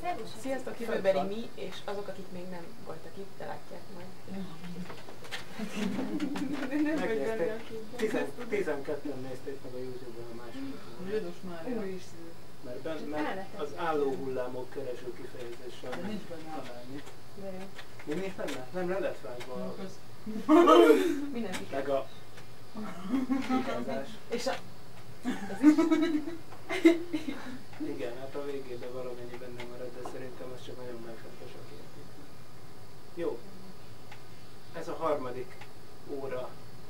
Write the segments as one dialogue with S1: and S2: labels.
S1: Sziasztok, jövőbeli mi, és azok, akik még nem voltak itt, de látják majd.
S2: Megnézték, 12-en nézték meg a YouTube-on a második.
S3: Jézus Mária.
S2: Mert az álló hullámok kereső kifejezéssel
S3: nincs benne
S2: találni. Mi nincs benne? Nem, le lett vágva.
S1: Mindenki.
S2: Meg a igazás.
S1: És a...
S2: Igen, hát a végében valamennyi benne marad, de szerintem az csak nagyon megfontosak érték. Jó. Ez a harmadik óra.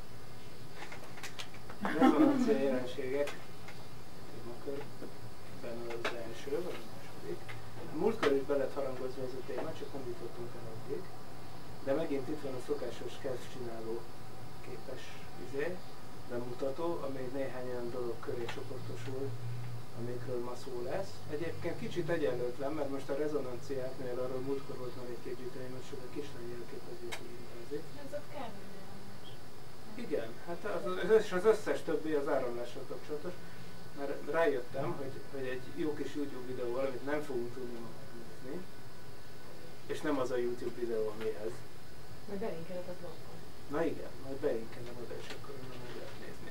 S2: Rezonancia jelenségek. Témakörben az első, vagy a második. A múltkor is be lett harangozva ez a téma, csak nem jutottunk el addig. De megint itt van a szokásos kezdcsináló képes bemutató, amely néhány olyan dolog köré csoportosul, amikről ma szó lesz. Egyébként kicsit egyenlőtlen, mert most a rezonanciáknál arról múltkor volt már egy képgyűjtemény, most csak a kislány jelképezőt intézik.
S4: Ez ott kell áramlás.
S2: Igen, hát az összes többi az áramlással kapcsolatos, mert rájöttem, hogy egy jó kis YouTube videó, amit nem fogunk tudni ma megnézni, és nem az a YouTube videó, ami ez.
S1: Majd belinkeled a blogban.
S2: Na igen, majd belinkelem oda, és akkor onnan meg lehet nézni.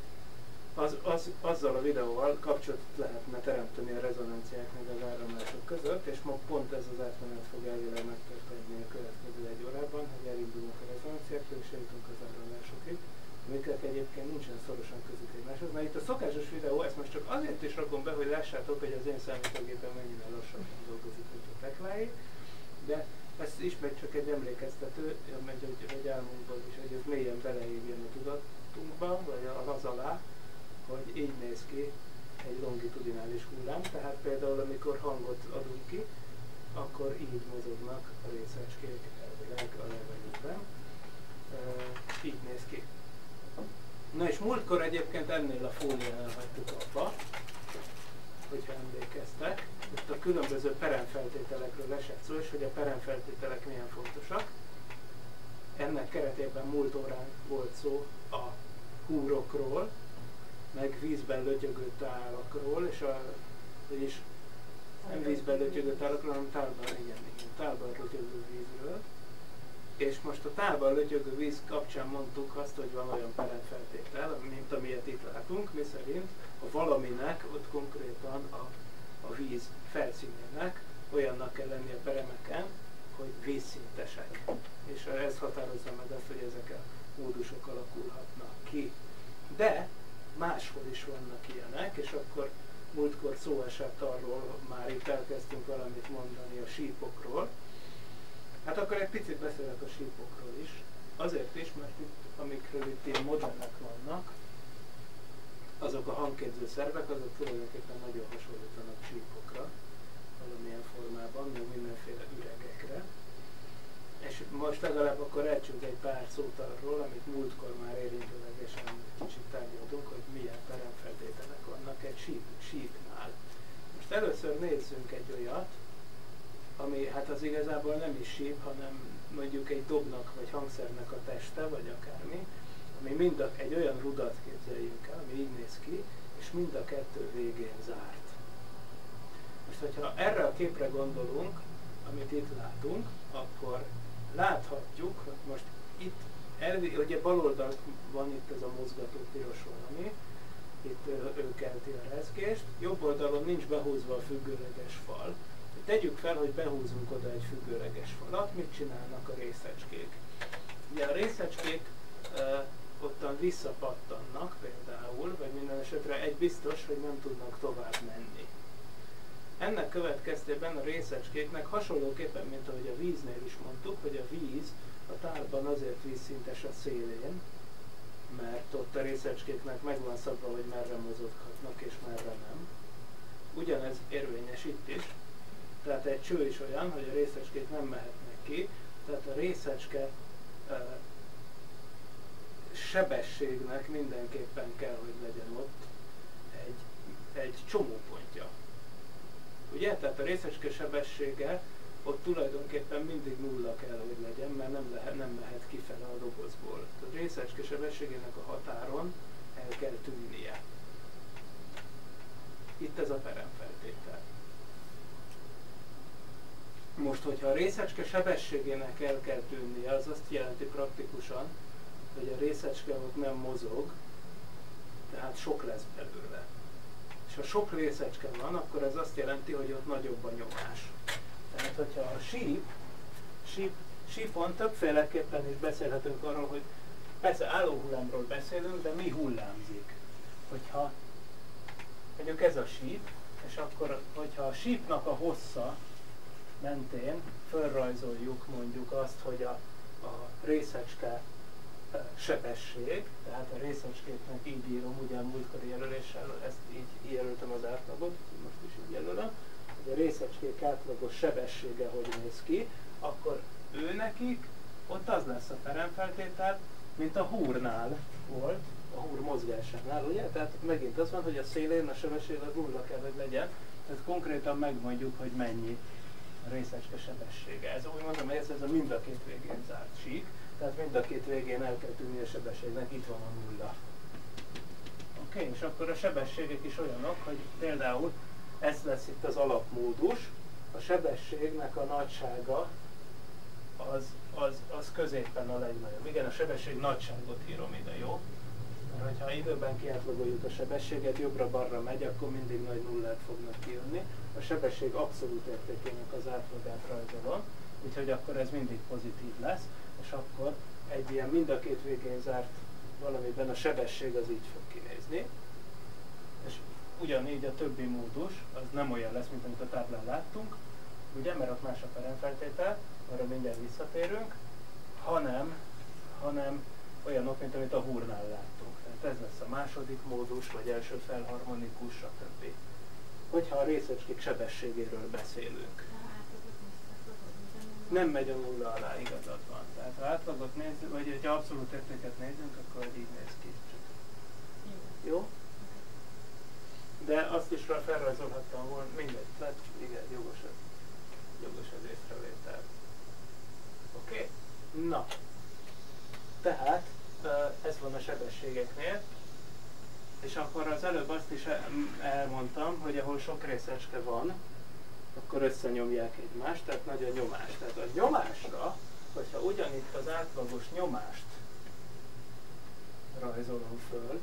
S2: Azzal a videóval kapcsolatot lehetne teremteni a rezonanciák meg az áramlások között, és ma pont ez az átmenet fog elvileg megtörténni a következő egy órában, hogy elindulunk a rezonanciáktól és eljutunk az áramlásokig, amiknek egyébként nincsen szorosan közük egymáshoz. Mert itt a szokásos videó, ezt most csak azért is rakom be, hogy lássátok, hogy az én számítógépen mennyire lassabban dolgozik, mint a tekláé, de ez ismét csak egy emlékeztető, egy álmunkból is, hogy ez mélyen beleépjen a tudatunkba, vagy az alá, hogy így néz ki egy longitudinális hullám, tehát például amikor hangot adunk ki, akkor így mozognak a részecskék elvileg a levegőben. Így néz ki. Na és múltkor egyébként ennél a fóliánál hagytuk abba, hogyha emlékeztek. Itt a különböző peremfeltételekről esett szó, és hogy a peremfeltételek milyen fontosak. Ennek keretében múlt órán volt szó a húrokról, meg vízben lötyögő tálakról, vagyis nem vízben lötyögő tálakról, hanem tálban lötyögő vízről. És most a tálban lötyögő víz kapcsán mondtuk azt, hogy van olyan peremfeltétel, mint amilyet itt látunk, miszerint a valaminek, ott konkrétan a víz felszínének olyannak kell lenni a peremeken, hogy vízszintesek. És ez határozza meg azt, hogy ezek a módusok alakulhatnak ki. De máshol is vannak ilyenek, és akkor múltkor szó esett arról, már itt elkezdtünk valamit mondani a sípokról. Hát akkor egy picit beszélek a sípokról is. Azért is, mert itt, amikről itt ilyen modellek vannak, azok a hangképző szervek, azok tulajdonképpen nagyon hasonlítanak sípokra, valamilyen formában, meg mindenféle üregekre. És most legalább akkor elcsünk egy pár szót arról, amit múltkor már érintőlegesen kicsit tárgyaltunk, hogy milyen peremfeltételek vannak egy sípnál. Most először nézzünk egy olyat, ami hát az igazából nem is síp, hanem mondjuk egy dobnak vagy hangszernek a teste, vagy akármi, ami egy olyan rudat képzeljünk el, ami így néz ki, és mind a kettő végén zárt. Most, hogyha erre a képre gondolunk, amit itt látunk, akkor láthatjuk, hogy most itt, ugye bal oldalt van itt ez a mozgató piros valami, itt ő kelti a rezgést, jobb oldalon nincs behúzva a függőleges fal. Tegyük fel, hogy behúzunk oda egy függőleges falat, mit csinálnak a részecskék? Ugye a részecskék ottan visszapattannak például, vagy minden esetre egy biztos, hogy nem tudnak tovább menni. Ennek következtében a részecskéknek hasonlóképpen, mint ahogy a víznél is mondtuk, hogy a víz a tálban azért vízszintes a szélén, mert ott a részecskéknek meg van szabva, hogy merre mozoghatnak és merre nem. Ugyanez érvényes itt is. Tehát egy cső is olyan, hogy a részecskék nem mehetnek ki, tehát a részecske sebességnek mindenképpen kell, hogy legyen ott egy csomópontja. Ugye? Tehát a részecske sebessége ott tulajdonképpen mindig nulla kell, hogy legyen, mert nem mehet kifele a dobozból. A részecske sebességének a határon el kell tűnnie. Itt ez a peremfeltétel. Most, hogyha a részecske sebességének el kell tűnnie, az azt jelenti praktikusan, hogy a részecske ott nem mozog, tehát sok lesz belőle. És ha sok részecske van, akkor ez azt jelenti, hogy ott nagyobb a nyomás. Tehát, hogyha a sípon többféleképpen is beszélhetünk arról, hogy persze álló hullámról beszélünk, de mi hullámzik? Hogyha mondjuk ez a síp, és akkor, hogyha a sípnak a hossza mentén fölrajzoljuk mondjuk azt, hogy a részecske sebesség, tehát a részecskéknek így írom, ugye a múltkori jelöléssel, ezt így jelöltem az átlagot, most is így jelölöm, hogy a részecskék átlagos sebessége hogy néz ki, akkor ő nekik ott az lesz a peremfeltétel, mint a húrnál volt, a húr mozgásánál, ugye? Tehát megint az van, hogy a szélén a sebesség az nulla kell, hogy legyen, tehát konkrétan megmondjuk, hogy mennyi a részecske sebessége. Ez úgy mondom, hogy ez a mind a két végén zárt sík, tehát mind a két végén el kell tűnni a sebességnek, itt van a nulla. Oké, és akkor a sebességek is olyanok, hogy például ez lesz itt az alapmódus, a sebességnek a nagysága az középen a legnagyobb. Igen, a sebesség nagyságot írom ide, jó? Mert hogyha időben kiátlagoljuk a sebességet, jobbra-balra megy, akkor mindig nagy nullák fognak kijönni. A sebesség abszolút értékének az átlagát rajzolom, úgyhogy akkor ez mindig pozitív lesz, és akkor egy ilyen mind a két végén zárt valamiben a sebesség az így fog kinézni. És ugyanígy a többi módus, az nem olyan lesz, mint amit a táblán láttunk, ugye, mert ott más a peremfeltétel, arra mindjárt visszatérünk, hanem olyanok, mint amit a húrnál láttunk. Tehát ez lesz a második módus, vagy első felharmonikus, stb. Hogyha a részecskék sebességéről beszélünk. Nem megy a nulla alá, igazad van. Tehát ha átlagot nézzük, vagy ha abszolút értéket nézzünk, akkor így néz ki. Jó? De azt is felrajzolhattam volna, mindegy, tehát igen, jogos az észrevétel. Oké? Na, tehát ez van a sebességeknél, és akkor az előbb azt is elmondtam, hogy ahol sok részecske van, akkor összenyomják egymást, tehát nagy a nyomás. Tehát a nyomásra, hogyha ugyanitt az átlagos nyomást rajzolom föl,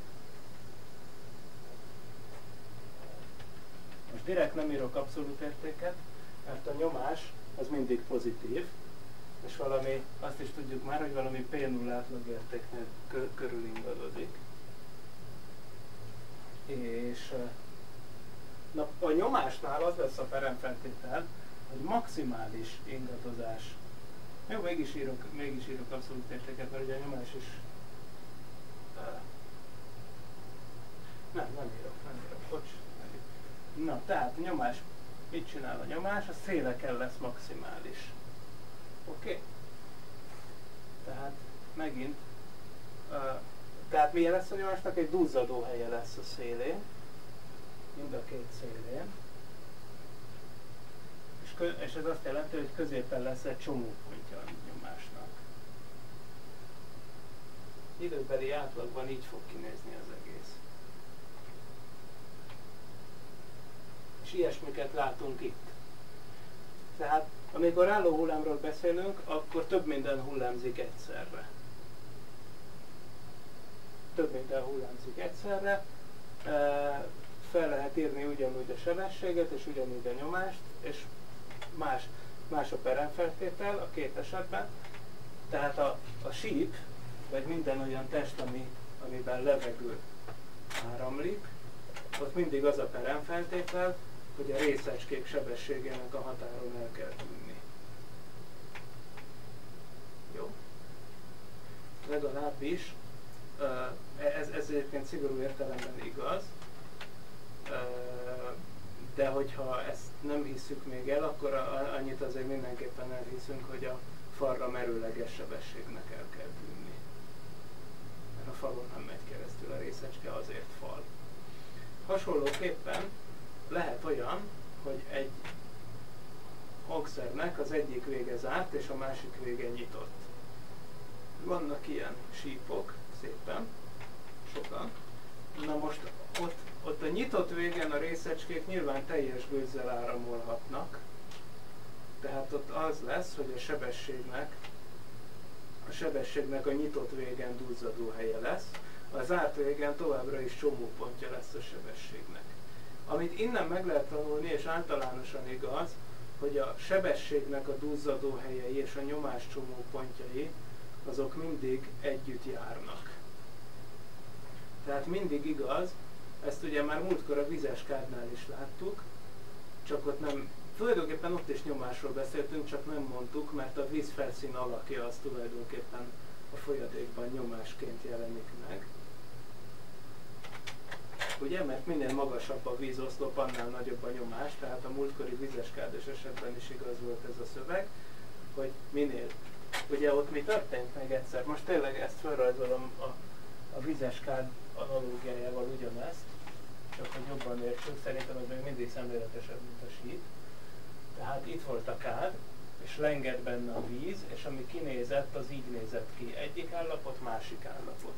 S2: most direkt nem írok abszolút értéket, mert a nyomás az mindig pozitív, és valami, azt is tudjuk már, hogy valami P0 átlagértéknél körül ingadozik. És na, a nyomásnál az lesz a peremfeltétel, hogy maximális ingadozás. Jó, mégis írok abszolút értéket, mert ugye a nyomás is... Nem írok. Bocs. Na, tehát a nyomás, mit csinál a nyomás? A széleken lesz maximális. Oké? Tehát megint, tehát milyen lesz a nyomásnak? Egy duzzadó helye lesz a szélén, mind a két szélén. És ez azt jelenti, hogy középen lesz egy csomópontja a nyomásnak. Időbeli átlagban így fog kinézni az egész. És ilyesmiket látunk itt. Tehát amikor álló hullámról beszélünk, akkor több minden hullámzik egyszerre. Fel lehet írni ugyanúgy a sebességet, és ugyanúgy a nyomást, és más a peremfeltétel a két esetben. Tehát a síp, vagy minden olyan test, amiben levegő áramlik, ott mindig az a peremfeltétel, hogy a részecskék sebességének a határon el kell tűnni. Jó? Legalábbis, ez egyébként szigorú értelemben igaz, de hogyha ezt nem hiszük még el, akkor annyit azért mindenképpen elhiszünk, hogy a falra merőleges sebességnek el kell tűnni. Mert a falon nem megy keresztül a részecske, azért fal. Hasonlóképpen lehet olyan, hogy egy hangszernek az egyik vége zárt, és a másik vége nyitott. Vannak ilyen sípok, szépen, sokan. Na most ott a nyitott végen a részecskék nyilván teljes gőzzel áramolhatnak, tehát Tehát ott az lesz, hogy a sebességnek a nyitott végen duzzadó helye lesz, a zárt végen továbbra is csomópontja lesz a sebességnek. Amit innen meg lehet tanulni, és általánosan igaz, hogy a sebességnek a duzzadó helyei és a nyomás csomópontjai azok mindig együtt járnak. Tehát mindig igaz, ezt ugye már múltkor a vizes kádnál is láttuk, csak ott nem, tulajdonképpen ott is nyomásról beszéltünk, csak nem mondtuk, mert a vízfelszín alakja az tulajdonképpen a folyadékban nyomásként jelenik meg. Ugye, mert minél magasabb a vízoszlop, annál nagyobb a nyomás, tehát a múltkori vizeskádes esetben is igaz volt ez a szöveg, hogy minél. Ugye ott mi történt még egyszer? Most tényleg ezt felrajzolom a vizeskád analógiájával ugyanezt, csak hogy jobban értsük, szerintem ez még mindig szemléletesebb, mint a síp. Tehát itt volt a kád, és lengett benne a víz, és ami kinézett, az így nézett ki. Egyik állapot, másik állapot.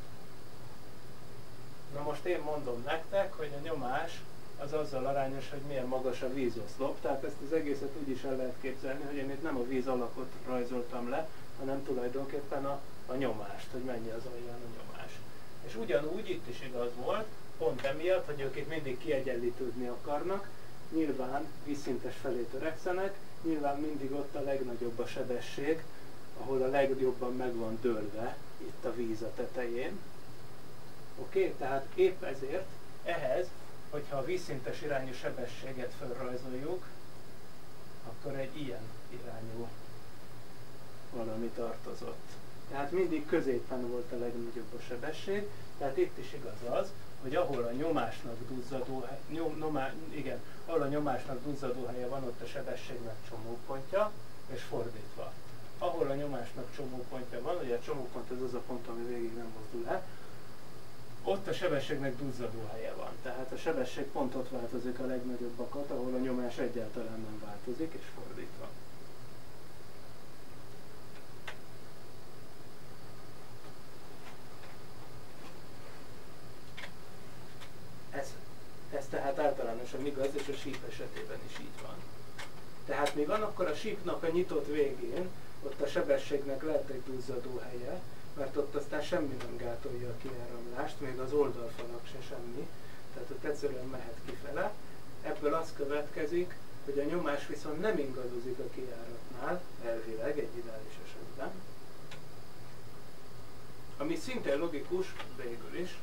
S2: Na most én mondom nektek, hogy a nyomás az azzal arányos, hogy milyen magas a vízoszlop, tehát ezt az egészet úgy is el lehet képzelni, hogy én itt nem a víz alakot rajzoltam le, hanem tulajdonképpen a nyomást, hogy mennyi az alján a nyomás. És ugyanúgy itt is igaz volt, pont emiatt, hogy ők itt mindig kiegyenlítődni akarnak, nyilván vízszintes felé törekszenek, nyilván mindig ott a legnagyobb a sebesség, ahol a legjobban meg van dőlve itt a víz a tetején. Oké? Tehát épp ezért ehhez, hogyha a vízszintes irányú sebességet felrajzoljuk, akkor egy ilyen irányú valami tartozott. Tehát mindig középen volt a legnagyobb a sebesség, tehát itt is igaz az, hogy ahol a nyomásnak duzzadó helye van, ott a sebességnek csomópontja, és fordítva. Ahol a nyomásnak csomópontja van, ugye a csomópont ez az a pont, ami végig nem mozdul el, ott a sebességnek duzzadó helye van. Tehát a sebesség pont ott változik a legnagyobbakat, ahol a nyomás egyáltalán nem változik, és fordítva. Ez tehát általánosan igaz, és a síp esetében is így van. Tehát mi van, akkor a sípnak a nyitott végén, ott a sebességnek lehet egy duzzadó helye, mert ott aztán semmi nem gátolja a kiáramlást, még az oldalfalak se semmi, tehát ott egyszerűen mehet kifele. Ebből az következik, hogy a nyomás viszont nem ingadozik a kijáratnál, elvileg egy ideális esetben. Ami szintén logikus, végül is.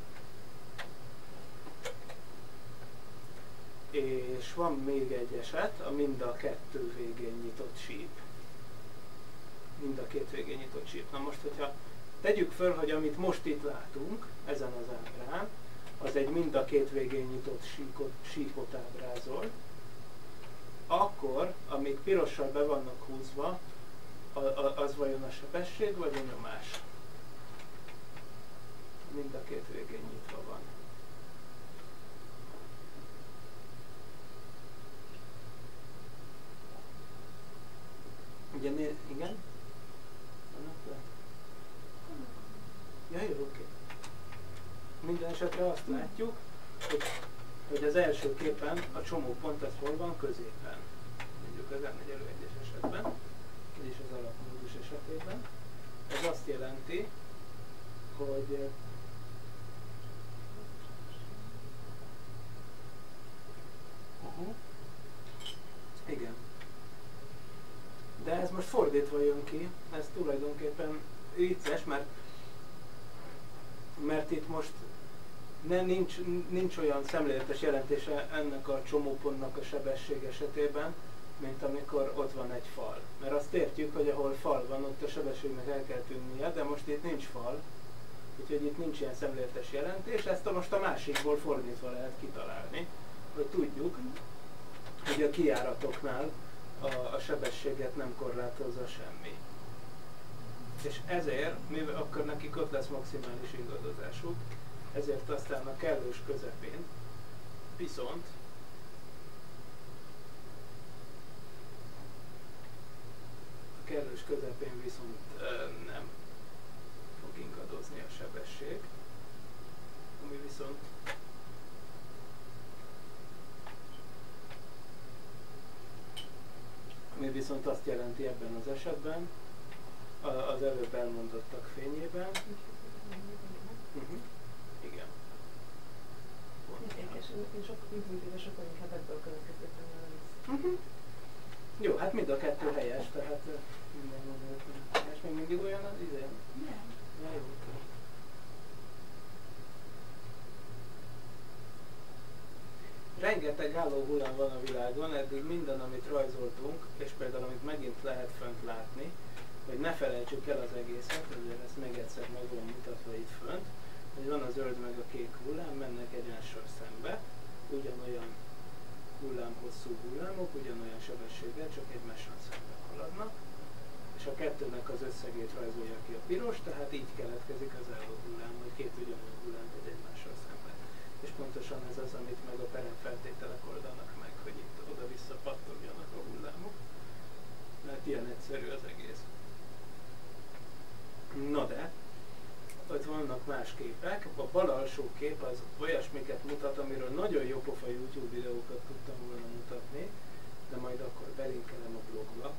S2: És van még egy eset, a mind a kettő végén nyitott síp. Mind a két végén nyitott síp. Na most, hogyha tegyük föl, hogy amit most itt látunk, ezen az ábrán, az egy mind a két végén nyitott sípot ábrázol, akkor, amíg pirossal be vannak húzva, az vajon a sebesség vagy a nyomás? Mind a két végén nyitva van. Ugye, igen? Ja, jó, oké. Minden esetre azt látjuk, hogy az első képen a csomópont az hol van? Középen. Mondjuk az M1 1-es esetben, vagyis az alapmódus esetében. Ez azt jelenti, hogy igen. De ez most fordítva jön ki, ez tulajdonképpen vicces, mert itt most nincs olyan szemléletes jelentése ennek a csomópontnak a sebesség esetében, mint amikor ott van egy fal. Mert azt értjük, hogy ahol fal van, ott a sebességnek el kell tűnnie, de most itt nincs fal, úgyhogy itt nincs ilyen szemléletes jelentés, ezt most a másikból fordítva lehet kitalálni, hogy tudjuk, hogy a kijáratoknál a sebességet nem korlátozza semmi. És ezért, mivel akkor nekik ott lesz maximális ingadozásuk, ezért aztán a kellős közepén viszont nem fog ingadozni a sebesség, ami viszont ami viszont azt jelenti ebben az esetben, az előbb elmondottak fényében. Igen.
S1: Érdekes, én intuitíve sokkal inkább ebből következtettem el.
S2: Jó, hát mind a kettő helyes, tehát minden helyes, még mindig olyan az izé?
S4: Nem.
S2: Na jó. Rengeteg állóhullám van a világon, eddig minden, amit rajzoltunk, és például amit megint lehet fönt látni, hogy ne felejtsük el az egészet, azért ezt még egyszer meg van mutatva itt fönt, hogy van a zöld meg a kék hullám, mennek egymással szembe, ugyanolyan hullámhosszú hullámok, ugyanolyan sebességgel, csak egymással szembe haladnak, és a kettőnek az összegét rajzolja ki a piros, tehát így keletkezik az állóhullám, hogy két ugyanolyan hullám megy egymással szembe. És pontosan ez az, amit meg a peremfeltételek oldanak meg, hogy itt oda-vissza pattogjanak a hullámok. Mert ilyen egyszerű az egész. Na de, ott vannak más képek. A bal alsó kép az olyasmiket mutat, amiről nagyon jó pofa YouTube videókat tudtam volna mutatni, de majd akkor belinkelem a blogba.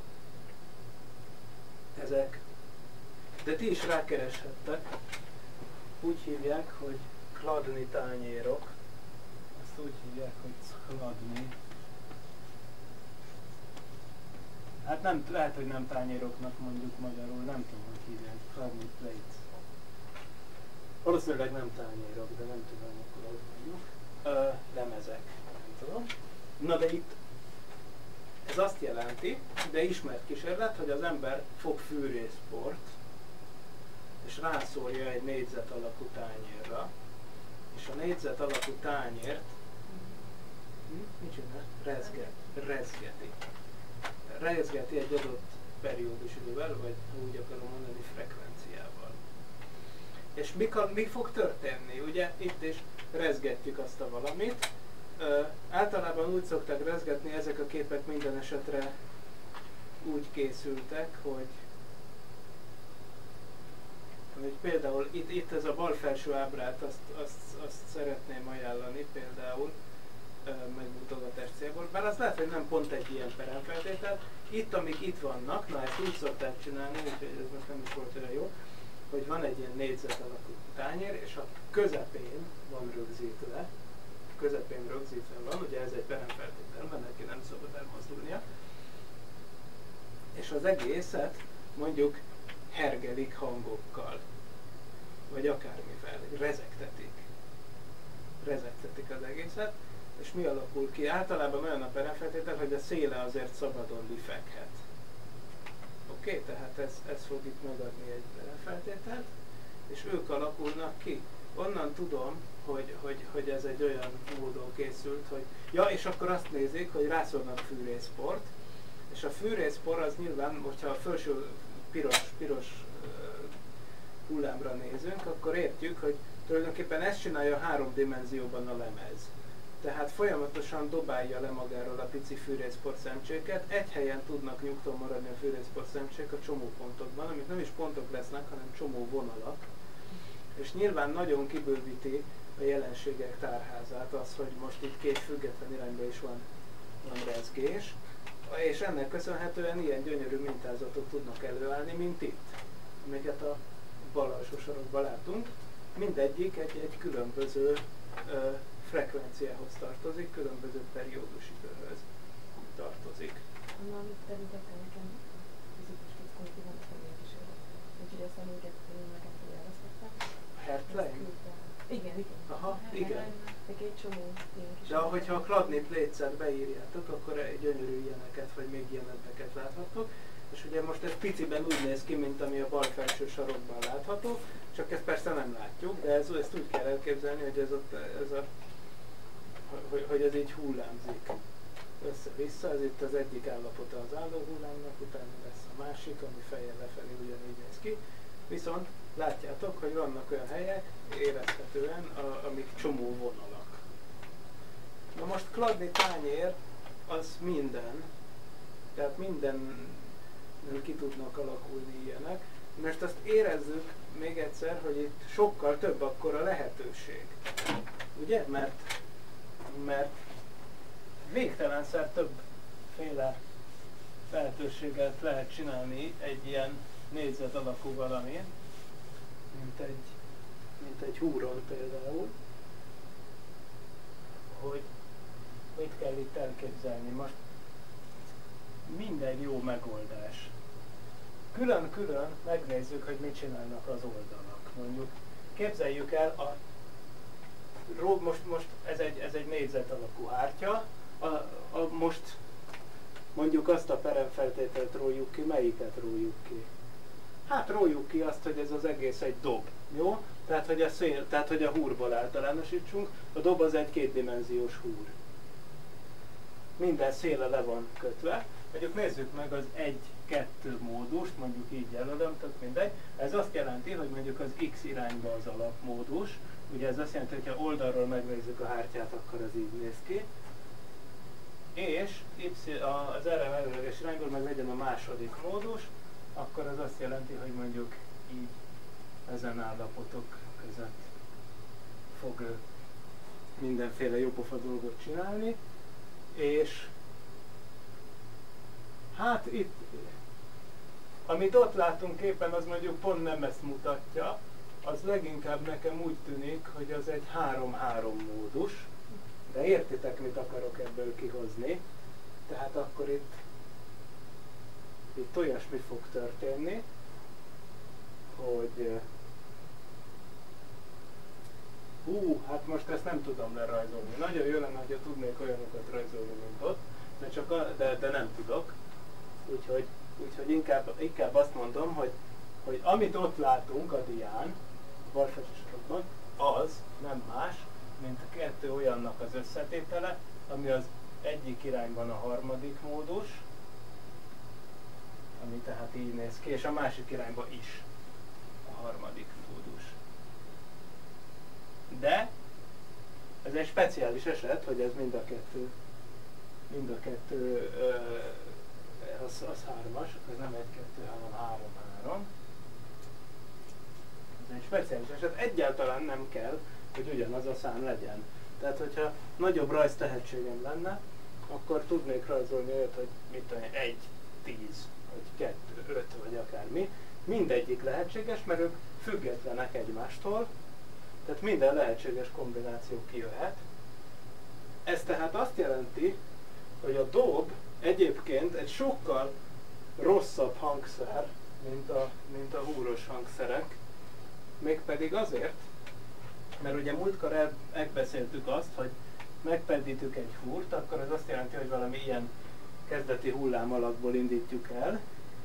S2: Ezek, de ti is rákereshettek, úgy hívják, hogy chladni tányérok. Azt úgy hívják, hogy chladni. Hát nem, lehet, hogy nem tányéroknak mondjuk magyarul, nem tudom, hogy hívják. Chladni plates. Valószínűleg nem tányérok, de nem tudom, akkor ahogy mondjuk. Lemezek, nem tudom. Na de itt ez azt jelenti, de ismert kísérlet, hogy az ember fog fűrészport, és rászórja egy négyzet alakú tányérra, és a négyzet alakú tányért mit csinál? Rezgeti. Rezgeti egy adott periódus idővel, vagy úgy akarom mondani, frekvenciával. És mi fog történni? Ugye itt is rezgetjük azt a valamit. Általában úgy szokták rezgetni, ezek a képek minden esetre úgy készültek, hogy például itt ez a bal felső ábrát, azt szeretném ajánlani például megmutogatás célból, bár az lehet, hogy nem pont egy ilyen peremfeltétel. Itt, amik itt vannak, na ezt úgy szokták csinálni, úgyhogy ez most nem is volt olyan jó, hogy van egy ilyen négyzet alakú tányér, és a közepén van rögzítve, van, ugye ez egy peremfeltétel, mert neki nem szabad elmozdulnia, és az egészet mondjuk hergelik hangokkal, vagy akármivel, rezegtetik az egészet, és mi alakul ki? Általában olyan a peremfeltétel, hogy a széle azért szabadon lifeghet. Oké, tehát ez fog itt megadni egy peremfeltételt, és ők alakulnak ki. Onnan tudom, hogy ez egy olyan módon készült, hogy ja, és akkor azt nézik, hogy rászólnak fűrészport, és a fűrészpor az nyilván, hogyha a felső piros hullámra nézünk, akkor értjük, hogy tulajdonképpen ezt csinálja 3 dimenzióban a lemez. Tehát folyamatosan dobálja le magáról a pici fűrészpor szemcséket, egy helyen tudnak nyugton maradni a fűrészpor szemcsék a csomópontokban, amik nem is pontok lesznek, hanem csomó vonalak. És nyilván nagyon kibővíti a jelenségek tárházát az, hogy most itt két független irányba is van rezgés, és ennek köszönhetően ilyen gyönyörű mintázatok tudnak előállni, mint itt, amiket a bal alsó sarokban látunk. Mindegyik egy különböző frekvenciához tartozik, különböző periódusidőhöz tartozik.
S1: Amit említettem nekem, fizikus fickói van, ezt nem kísérlet. Úgyhogy ezt a minket elvesztettem.
S2: Hertlein?
S1: Igen.
S2: Aha, igen.
S1: Egy csomó ilyen kis...
S2: De hogyha a Chladni Plates-et beírjátok, akkor egy gyönyörű ilyeneket, vagy még ilyeneket láthatok. És ugye most ez piciben úgy néz ki, mint ami a bal felső sarokban látható, csak ezt persze nem látjuk, de ezt úgy kell elképzelni, hogy hogy ez így hullámzik össze-vissza. Ez itt az egyik állapota az álló hullámnak, utána lesz a másik, ami fejjel lefelé ugyanígy néz ki. Viszont látjátok, hogy vannak olyan helyek, érezhetően, amik csomó vonalak. Na most Chladni tányér az minden, tehát minden ki tudnak alakulni ilyenek. Most azt érezzük még egyszer, hogy itt sokkal több akkor a lehetőség. Ugye? Mert végtelenszer többféle lehetőséget lehet csinálni egy ilyen négyzet alakú valamin, mint egy húron például, hogy mit kell itt elképzelni. Most minden jó megoldás. Külön-külön megnézzük, hogy mit csinálnak az oldalak. Mondjuk képzeljük el, most ez egy négyzet alakú hártya, most mondjuk azt a peremfeltételt rójuk ki, melyiket rójuk ki? Hát rójuk ki azt, hogy ez az egész egy dob, jó? Tehát, hogy a húrból általánosítsunk, a dob az egy kétdimenziós húr. Minden széle le van kötve. Mondjuk nézzük meg az 1-2 módust, mondjuk így jelölöm, tök mindegy. Ez azt jelenti, hogy mondjuk az X irányba az alapmódus. Ugye ez azt jelenti, hogy ha oldalról megnézzük a hártyát, akkor az így néz ki. És az erre előleges irányból meg legyen a második módus, akkor az azt jelenti, hogy mondjuk így ezen állapotok között fog mindenféle jópofa dolgot csinálni. És hát itt, amit ott látunk éppen, az mondjuk pont nem ezt mutatja, az leginkább nekem úgy tűnik, hogy az egy 3-3 módus, de értitek, mit akarok ebből kihozni. Tehát akkor itt olyasmi fog történni, hogy hát most ezt nem tudom lerajzolni. Nagyon jó lenne, hogyha tudnék olyanokat rajzolni, mint ott, de nem tudok. Úgyhogy inkább azt mondom, hogy amit ott látunk a dián, balfestősorokban, az nem más, mint a kettő olyannak az összetétele, ami az egyik irányban a harmadik módus, ami tehát így néz ki, és a másik irányban is a harmadik módus. De ez egy speciális eset, hogy ez mind a kettő az 3-as, ez nem 1-2, hanem 3-3. Ez egy speciális eset, egyáltalán nem kell, hogy ugyanaz a szám legyen. Tehát, hogyha nagyobb rajztehetségem lenne, akkor tudnék rajzolni olyat, hogy mit tudom, 1, 10, vagy 2, 5, vagy akármi. Mindegyik lehetséges, mert ők függetlenek egymástól, tehát minden lehetséges kombináció kijöhet. Ez tehát azt jelenti, hogy a dob egyébként egy sokkal rosszabb hangszer, mint a húros hangszerek. Mégpedig azért, mert ugye múltkor megbeszéltük azt, hogy megpendítünk egy húrt, akkor az azt jelenti, hogy valami ilyen kezdeti hullám alakból indítjuk el,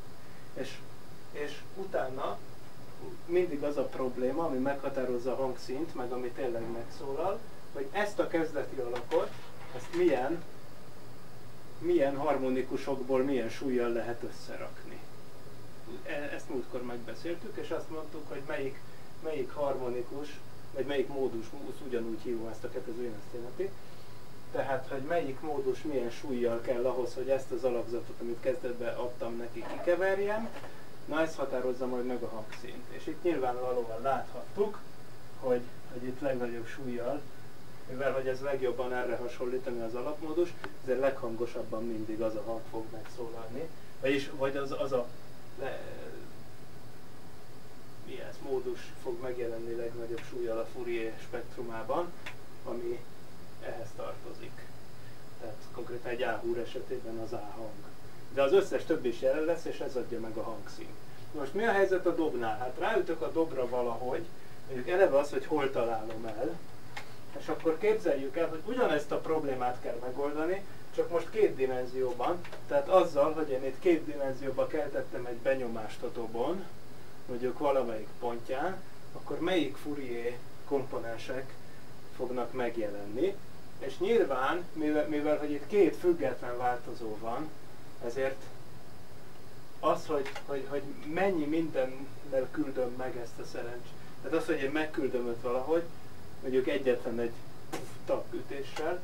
S2: és utána mindig az a probléma, ami meghatározza a hangszínt, meg ami tényleg megszólal, hogy ezt a kezdeti alakot, ezt milyen harmonikusokból, milyen súllyal lehet összerakni. Ezt múltkor megbeszéltük, és azt mondtuk, hogy melyik harmonikus, vagy melyik módus ugyanúgy hívom ezt a kettőző, ezt jelenti. Tehát, hogy melyik módus milyen súllyal kell ahhoz, hogy ezt az alakzatot, amit kezdetben adtam neki, kikeverjem. Na, ez határozza majd meg a hangszínt. És itt nyilvánvalóan láthattuk, hogy itt legnagyobb súllyal, mivel hogy ez legjobban erre hasonlítani az alapmódus, ezért leghangosabban mindig az a hang fog megszólalni. Vagy az a módus fog megjelenni legnagyobb súllyal a Fourier spektrumában, ami ehhez tartozik. Tehát konkrétan egy A-húr esetében az A-hang. De az összes többi is jelen lesz, és ez adja meg a hangszínt. Most mi a helyzet a dobnál? Hát ráütök a dobra valahogy, mondjuk eleve az, hogy hol találom el, és akkor képzeljük el, hogy ugyanezt a problémát kell megoldani, csak most 2 dimenzióban, tehát azzal, hogy én itt 2 dimenzióban keltettem egy benyomást a dobon, mondjuk valamelyik pontján, akkor melyik Fourier komponensek fognak megjelenni. És nyilván, mivel hogy itt 2 független változó van, ezért az, hogy mennyi mindennel küldöm meg ezt a szerencsét. Tehát az, hogy én megküldöm őt valahogy, mondjuk egyetlen egy tapütéssel,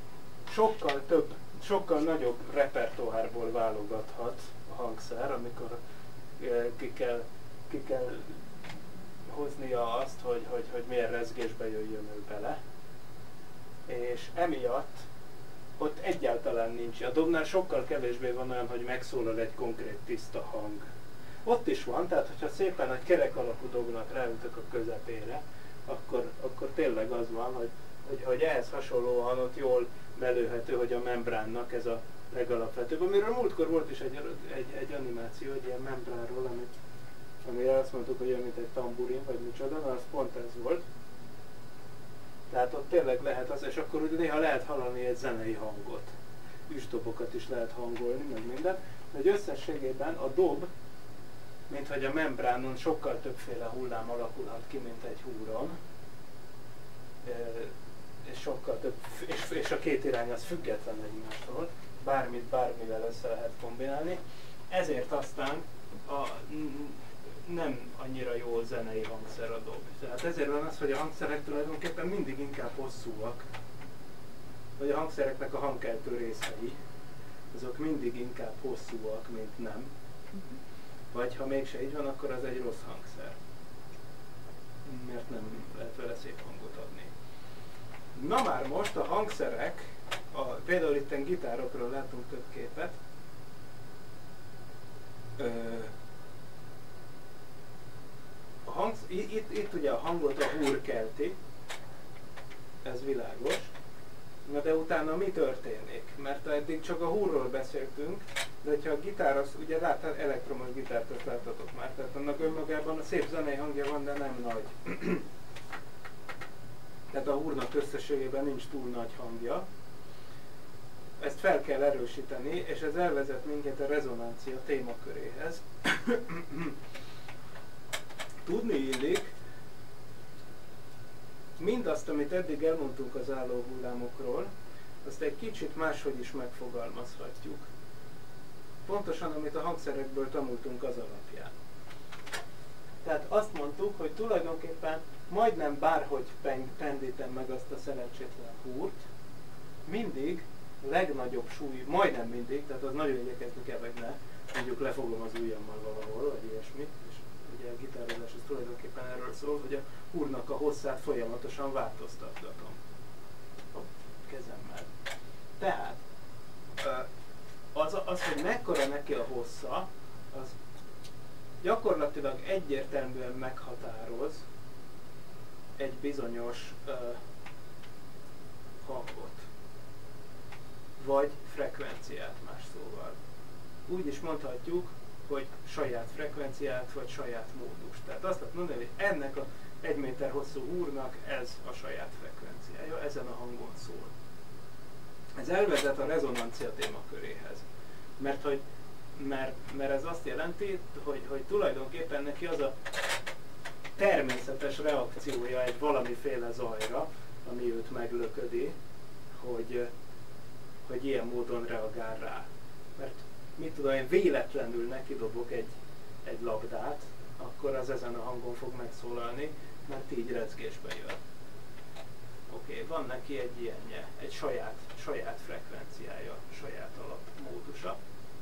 S2: sokkal nagyobb repertoárból válogathat a hangszer, amikor ki kell hoznia azt, hogy milyen rezgésbe jöjjön ő bele. És emiatt ott egyáltalán nincs. A dobnál sokkal kevésbé van olyan, hogy megszólal egy konkrét tiszta hang. Ott is van, tehát hogyha szépen egy kerek alakú dobnak ráütök a közepére, akkor tényleg az van, hogy ehhez hasonlóan ott jól belőhető, hogy a membránnak ez a legalapvetőbb. Amiről múltkor volt is egy animáció, egy ilyen membránról, amire azt mondtuk, hogy olyan, mint egy tamburin, vagy micsoda, na az pont ez volt. Tehát ott tényleg lehet az, és akkor ugye néha lehet hallani egy zenei hangot. Üsdobokat is lehet hangolni, meg minden. De összességében a dob, mint hogy a membránon sokkal többféle hullám alakulhat ki, mint egy húron. És sokkal több, és a két irány az független egymástól. Bármit bármivel össze lehet kombinálni. Ezért aztán nem annyira jó zenei hangszer a dob. Tehát ezért van az, hogy a hangszerek tulajdonképpen mindig inkább hosszúak. Vagy a hangszereknek a hangkeltő részei, azok mindig inkább hosszúak, mint nem. Vagy ha mégse így van, akkor az egy rossz hangszer. Mert nem lehet vele szép hangot adni. Na már most a hangszerek, például itten gitárokról látunk több képet. Itt ugye a hangot a húr kelti, ez világos. Na de utána mi történik? Mert eddig csak a húrról beszéltünk, de ha a gitár, az ugye láttál, elektromos gitárt, azt láttatok már, tehát annak önmagában a szép zenei hangja van, de nem nagy. Tehát a húrnak összességében nincs túl nagy hangja. Ezt fel kell erősíteni, és ez elvezet minket a rezonancia témaköréhez. Tudni illik, mindazt, amit eddig elmondtunk az álló hullámokról, azt egy kicsit máshogy is megfogalmazhatjuk. Pontosan, amit a hangszerekből tanultunk az alapján. Tehát azt mondtuk, hogy tulajdonképpen majdnem bárhogy pendítem meg azt a szerencsétlen húrt, mindig legnagyobb súly, majdnem mindig, tehát az nagyon igyekezni kell, meg ne, mondjuk lefogom az ujjammal valahol, vagy ilyesmit, és ugye a gitározás az tulajdonképpen erről szól, hogy a húrnak a hosszát folyamatosan változtatgatom a kezemmel. Tehát az, hogy mekkora neki a hossza, az gyakorlatilag egyértelműen meghatároz egy bizonyos hangot, vagy frekvenciát más szóval. Úgy is mondhatjuk, hogy saját frekvenciát, vagy saját módust. Tehát azt lehet mondani, hogy ennek a 1 méter hosszú húrnak ez a saját frekvenciája, ezen a hangon szól. Ez elvezet a rezonancia témaköréhez. Mert ez azt jelenti, hogy tulajdonképpen neki az a természetes reakciója egy valamiféle zajra, ami őt meglöködi, hogy ilyen módon reagál rá. Mert mit tudom én, véletlenül nekidobok egy labdát, akkor az ezen a hangon fog megszólalni, mert így rezgésbe jön. Oké, van neki egy ilyenje, egy saját frekvenciája, saját alapmódusa.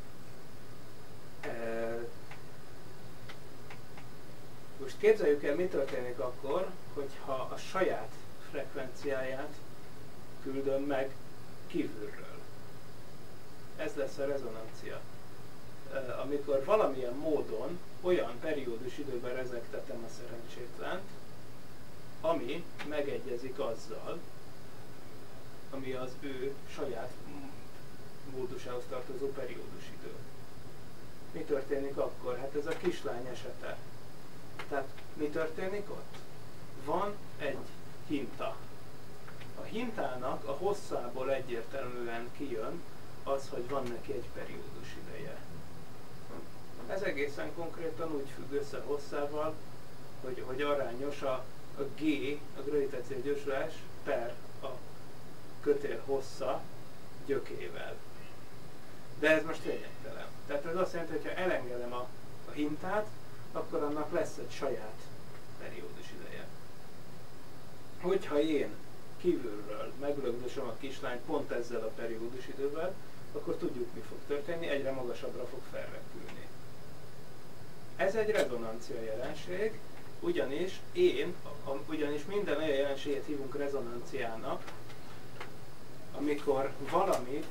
S2: Most képzeljük el, mi történik akkor, hogyha a saját frekvenciáját küldöm meg kívülről. Ez lesz a rezonancia. Amikor valamilyen módon olyan periódus időben rezegtetem a szerencsétlent, ami megegyezik azzal, ami az ő saját módusához tartozó periódus idő. Mi történik akkor? Hát ez a kislány esete. Tehát mi történik ott? Van egy hinta. A hintának a hosszából egyértelműen kijön az, hogy van neki egy periódus ideje. Ez egészen konkrétan úgy függ össze a hosszával, hogy arányos a G, a gravitációs gyorsulás per a kötél hossza gyökével. De ez most lényegtelen. Tehát ez azt jelenti, hogy ha elengedem a hintát, akkor annak lesz egy saját periódus ideje. Hogyha én kívülről meglögdösöm a kislányt pont ezzel a periódus idővel, akkor tudjuk, mi fog történni, egyre magasabbra fog felrepülni. Ez egy rezonancia jelenség, ugyanis minden olyan jelenséget hívunk rezonanciának, amikor valamit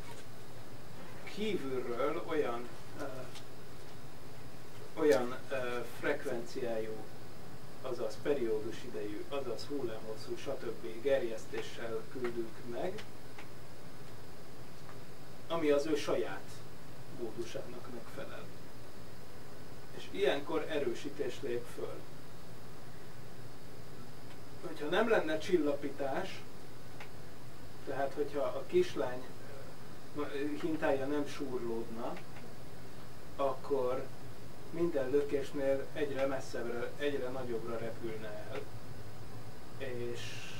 S2: kívülről olyan frekvenciájú, azaz periódus idejű, azaz hullámhosszú, stb. Gerjesztéssel küldünk meg, ami az ő saját módusának megfelel. És ilyenkor erősítés lép föl. Hogyha nem lenne csillapítás, tehát hogyha a kislány hintája nem súrlódna, akkor minden lökésnél egyre messzebbre, egyre nagyobbra repülne el, és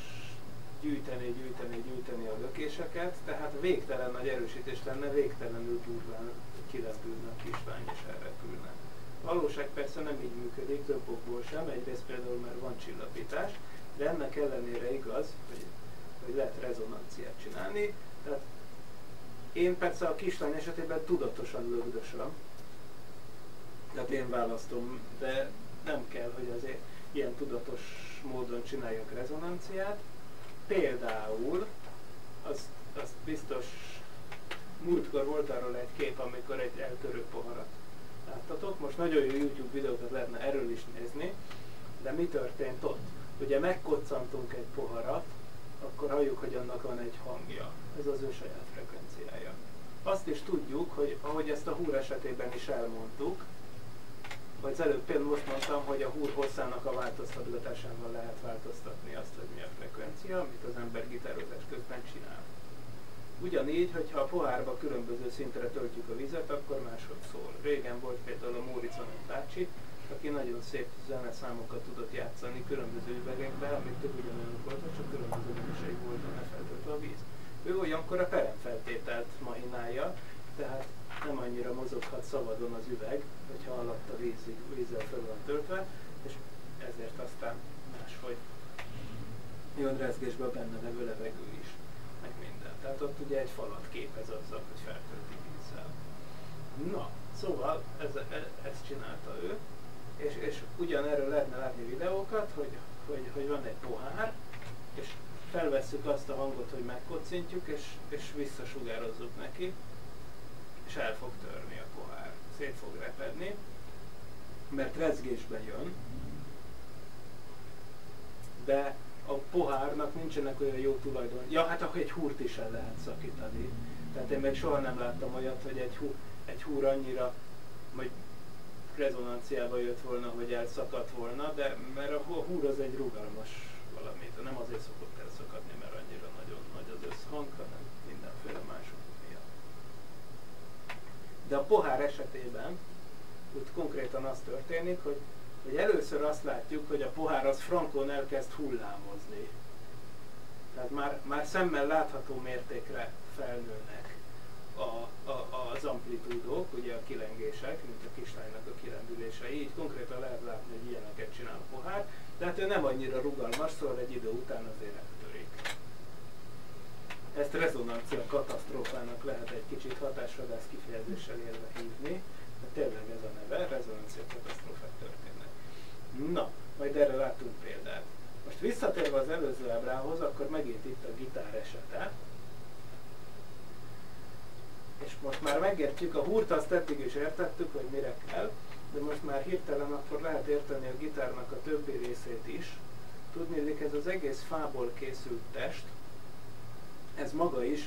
S2: gyűjteni a lökéseket, tehát végtelen nagy erősítés lenne, végtelenül durván kilendülne a kislány és elrepülne. A valóság persze nem így működik, több okból sem, egyrészt például már van csillapítás, de ennek ellenére igaz, hogy lehet rezonanciát csinálni, tehát én persze a kislány esetében tudatosan lögdösöm, tehát én választom, de nem kell, hogy azért ilyen tudatos módon csináljunk rezonanciát. Például, azt biztos, múltkor volt arról egy kép, amikor egy eltörő poharat láttatok. Most nagyon jó YouTube videókat lehetne erről is nézni, de mi történt ott? Ugye megkoccantunk egy poharat, akkor halljuk, hogy annak van egy hangja. Ez az ő saját frekvenciája. Azt is tudjuk, hogy ahogy ezt a húr esetében is elmondtuk, vagy az előbb például most mondtam, hogy a húr hosszának a változtatásával lehet változtatni azt, hogy mi a frekvencia, amit az ember gitározás közben csinál. Ugyanígy, hogyha a pohárba különböző szintre töltjük a vizet, akkor máshogy szól. Régen volt például a Móricz Anett bácsi, aki nagyon szép zeneszámokat tudott játszani különböző üvegekbe, amik több ugyanolyanok voltak, csak különböző nemesei volt benne feltöltve a víz. Ő olyankor a peremfeltételt mahinálja, tehát nem annyira mozoghat szabadon az üveg, hogyha alatt a vízzel fel van töltve, és ezért aztán máshogy jön rezgésbe a benne levő levegő is, meg minden. Tehát ott ugye egy falat képez azzal, hogy feltölti vízzel. Na, szóval ezt csinálta ő, és ugyanerről lehetne látni videókat, hogy van egy pohár, és felvesszük azt a hangot, hogy megkocintjuk, és visszasugározzuk neki, és el fog törni a pohár, szét fog repedni, mert rezgésbe jön, de a pohárnak nincsenek olyan jó tulajdon. Ja, hát akkor egy húrt is el lehet szakítani. Tehát én még soha nem láttam olyat, hogy egy húr annyira, hogy rezonanciába jött volna, hogy elszakadt volna, de mert a húr az egy rugalmas valami, nem azért szokott elszakadni, mert annyira nagyon nagy az összhang, hanem mindenféle mások miatt. De a pohár esetében úgy konkrétan az történik, hogy először azt látjuk, hogy a pohár az frankon elkezd hullámozni. Tehát már szemmel látható mértékre felnőnek az amplitúdok, ugye a kilengések, mint a kislánynak a kilendülései, így konkrétan lehet látni, hogy ilyeneket csinál a pohár, de hát ő nem annyira rugalmas, szóval egy idő után azért eltörik. Ezt rezonancia katasztrófának lehet egy kicsit hatásvadász kifejezéssel élve hívni, de tényleg ez a neve, rezonancia katasztrófák történnek. Na, majd erre látunk példát. Most visszatérve az előző ábrához, akkor megint itt a gitár esete. És most már megértjük, a húrt azt eddig is értettük, hogy mire kell, de most már hirtelen akkor lehet érteni a gitárnak a többi részét is. Tudniillik, ez az egész fából készült test, ez maga is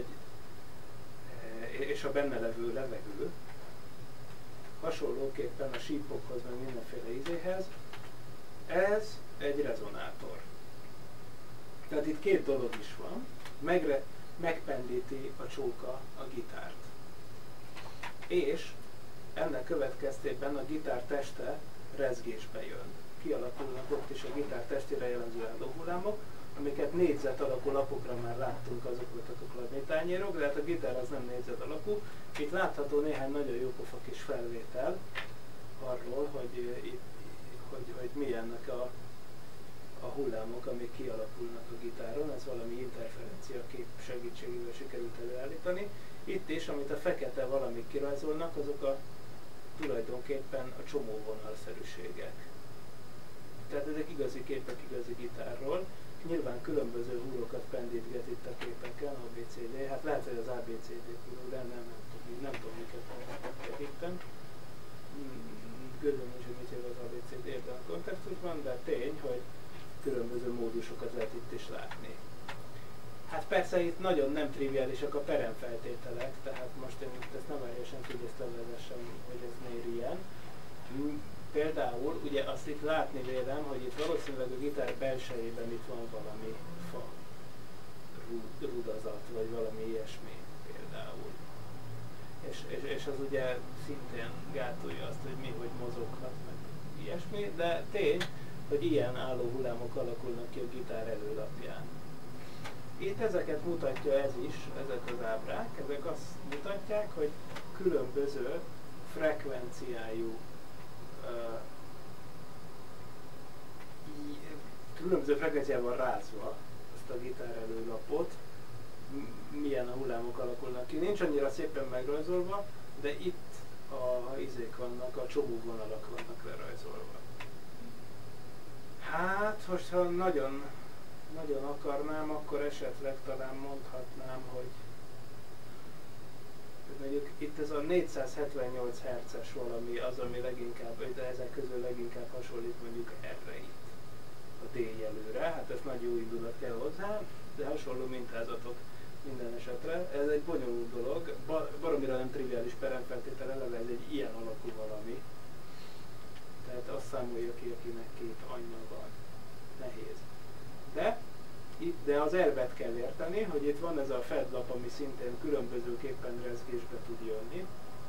S2: és a benne levő levegő, hasonlóképpen a sípokhoz, meg mindenféle ízéhez, ez egy rezonátor. Tehát itt két dolog is van, megpendíti a csóka a gitárt. És ennek következtében a gitár teste rezgésbe jön. Kialakulnak ott is a gitár testére jellemző állóhullámok, amiket négyzet alakú lapokra már láttunk, azok voltak a kladnyitányérok, de hát a gitár az nem négyzet alakú. Itt látható néhány nagyon jópofa kis felvétel arról, hogy milyennek a hullámok, amik kialakulnak a gitáron, ez valami interferencia kép segítségével sikerült előállítani. Itt is, amit a fekete valamik kirajzolnak, azok tulajdonképpen a csomóvonalszerűségek. Tehát ezek igazi képek igazi gitárról, nyilván különböző húrokat pendítget itt a képeken, ABCD, hát lehet, hogy az ABCD húrok, de nem tudom miket itten. Gözöm is, hogy mit jelent az ABCD ebben a kontextusban, de tény, hogy különböző módusokat lehet itt is látni. Hát persze itt nagyon nem triviálisak a peremfeltételek, tehát most én ezt nem teljesen figyelmeztessem, hogy ez miért ilyen. Például, ugye azt itt látni vélem, hogy itt valószínűleg a gitár belsejében itt van valami fa rudazat, vagy valami ilyesmi például. És az ugye szintén gátolja azt, hogy mi hogy mozoghat, meg ilyesmi, de tény, hogy ilyen álló hullámok alakulnak ki a gitár előlapján. Itt ezeket mutatja ez is, ezek az ábrák, ezek azt mutatják, hogy különböző frekvenciájú különböző frekvenciával rázva azt a gitár előlapot, milyen a hullámok alakulnak ki. Nincs annyira szépen megrajzolva, de itt a izék vannak, a csobóvonalak vannak lerajzolva. Hát, most ha nagyon akarnám, akkor esetleg talán mondhatnám, hogy mondjuk itt ez a 478 Hz-es valami az, ami leginkább, de ezek közül leginkább hasonlít mondjuk erre itt, a D jelőre. Hát ez nagy jó indulat kell hozzá, de hasonló mintázatok minden esetre. Ez egy bonyolult dolog, baromira nem triviális peremfeltétel, eleve ez egy ilyen alakú valami. Tehát azt számolja ki, akinek két anyja van. Nehéz. De az elvet kell érteni, hogy itt van ez a fedlap, ami szintén különbözőképpen rezgésbe tud jönni,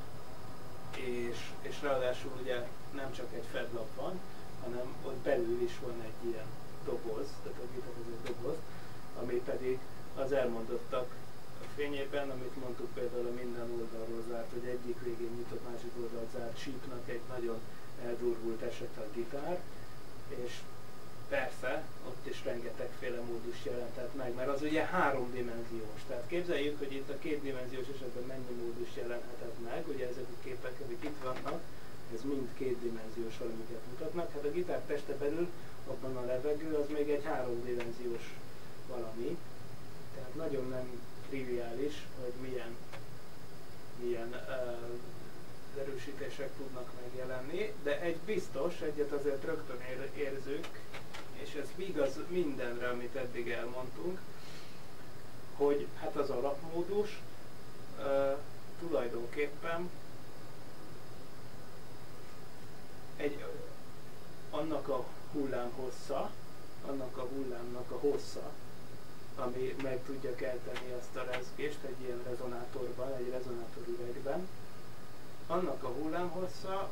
S2: és ráadásul ugye nem csak egy fedlap van, hanem ott belül is van egy ilyen doboz, tehát a gitár ez egy doboz, ami pedig az elmondottak a fényében, amit mondtuk például a minden oldalról zárt, hogy egyik végén nyitott, másik oldalt zárt sípnak egy nagyon eldurvult eset a gitár, és persze, ott is rengetegféle módus jelentett meg, mert az ugye háromdimenziós. Tehát képzeljük, hogy itt a kétdimenziós esetben mennyi módus jelenthetett meg, ugye ezek a képek, amik itt vannak, ez mind kétdimenziós valamiket mutatnak. Hát a gitár teste belül, abban a levegő, az még egy háromdimenziós valami. Tehát nagyon nem triviális, hogy milyen erősítések tudnak megjelenni, de egy biztos, egyet azért rögtön érzünk, és ez igaz mindenre, amit eddig elmondtunk, hogy hát az alapmódus tulajdonképpen annak a hullámhossza, annak a hullámnak a hossza, ami meg tudja kelteni azt a rezgést egy ilyen rezonátorban, egy rezonátorüvegben, annak a hullámhossza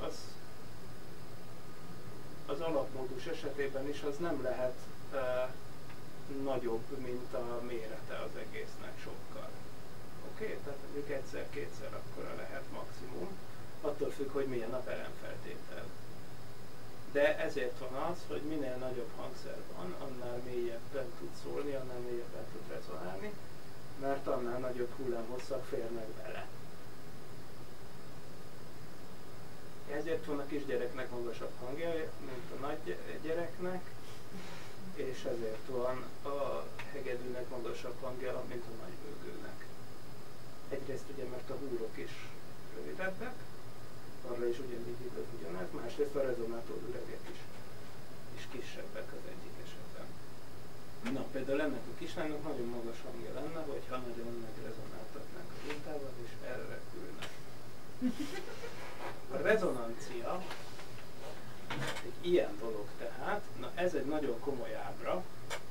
S2: az alapmódus esetében is az nem lehet nagyobb, mint a mérete az egésznek sokkal. Oké? Tehát mondjuk egyszer-kétszer akkora lehet maximum, attól függ, hogy milyen a peremfeltétel. De ezért van az, hogy minél nagyobb hangszer van, annál mélyebben tud szólni, annál mélyebben tud rezonálni, mert annál nagyobb hullámhosszak férnek bele. Ezért van a kisgyereknek magasabb hangja, mint a nagy gyereknek, és ezért van a hegedűnek magasabb hangja, mint a nagybőgőnek. Egyrészt ugye, mert a húrok is rövidebbek, arra is ugyanígy igaz ugyanez, másrészt a rezonátorüregek is kisebbek az egyik esetben. Na, például ennek a kislánynak nagyon magas hangja lenne, hogyha nagyon megrezonáltatnánk a mintával, és elrepülne. A rezonancia egy ilyen dolog tehát, na ez egy nagyon komoly ábra,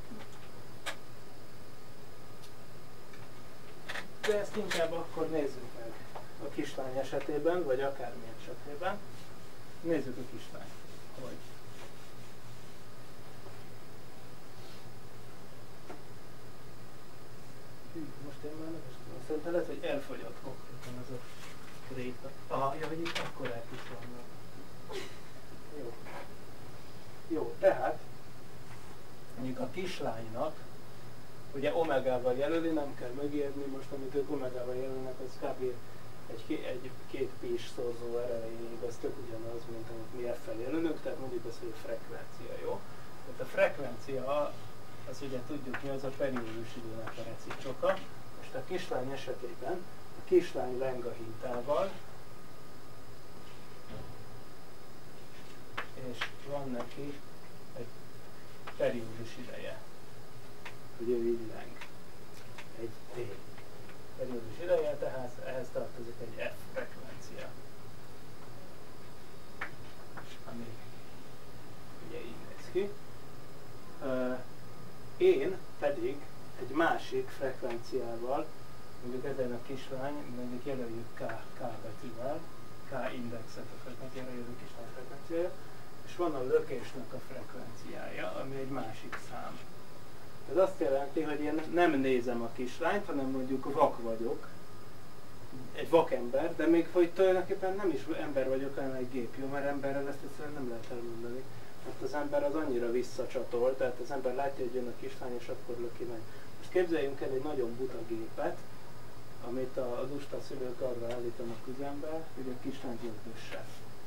S2: de ezt inkább akkor nézzük meg a kislány esetében, vagy akármilyen esetében. Nézzük a kislányt, hogy most én már nem is tudom, szerintem lehet, hogy elfogyott konkrétan ez a réta. Ja, hogy itt akkorák is vannak. Jó, tehát mondjuk a kislánynak, ugye omegával jelöli, nem kell megijedni, most amit ők omegával jelölnek, az kb. egy két pis szorzó erejéig, az tök ugyanaz, mint amit mi F-fel jelölünk, tehát mondjuk az, hogy a frekvencia, jó? Tehát a frekvencia az ugye tudjuk mi, az a periódus időnek a reciproka. Most a kislány esetében a kislány leng a hintával, és van neki egy periódus ideje, hogy ő így leng. Egy T periódus ideje, tehát ehhez tartozik egy F frekvencia, ami ugye így néz ki. Én pedig egy másik frekvenciával, mondjuk ezen a kislány, mondjuk jelöljük K betűvel, K indexet a frekvenciára, jelöljük kislány frekvenciája, és van a lökésnek a frekvenciája, ami egy másik szám. Ez azt jelenti, hogy én nem nézem a kislányt, hanem mondjuk vak vagyok, egy vakember, de még hogy tulajdonképpen nem is ember vagyok, hanem egy gép, jó? Mert emberrel ezt egyszerűen nem lehet elmondani. Mert az ember az annyira visszacsatol, tehát az ember látja, hogy jön a kislány, és akkor löki meg. Most képzeljünk el egy nagyon buta gépet, amit a lusta szülők arra állítanak üzembe, hogy a kislányt lökösse.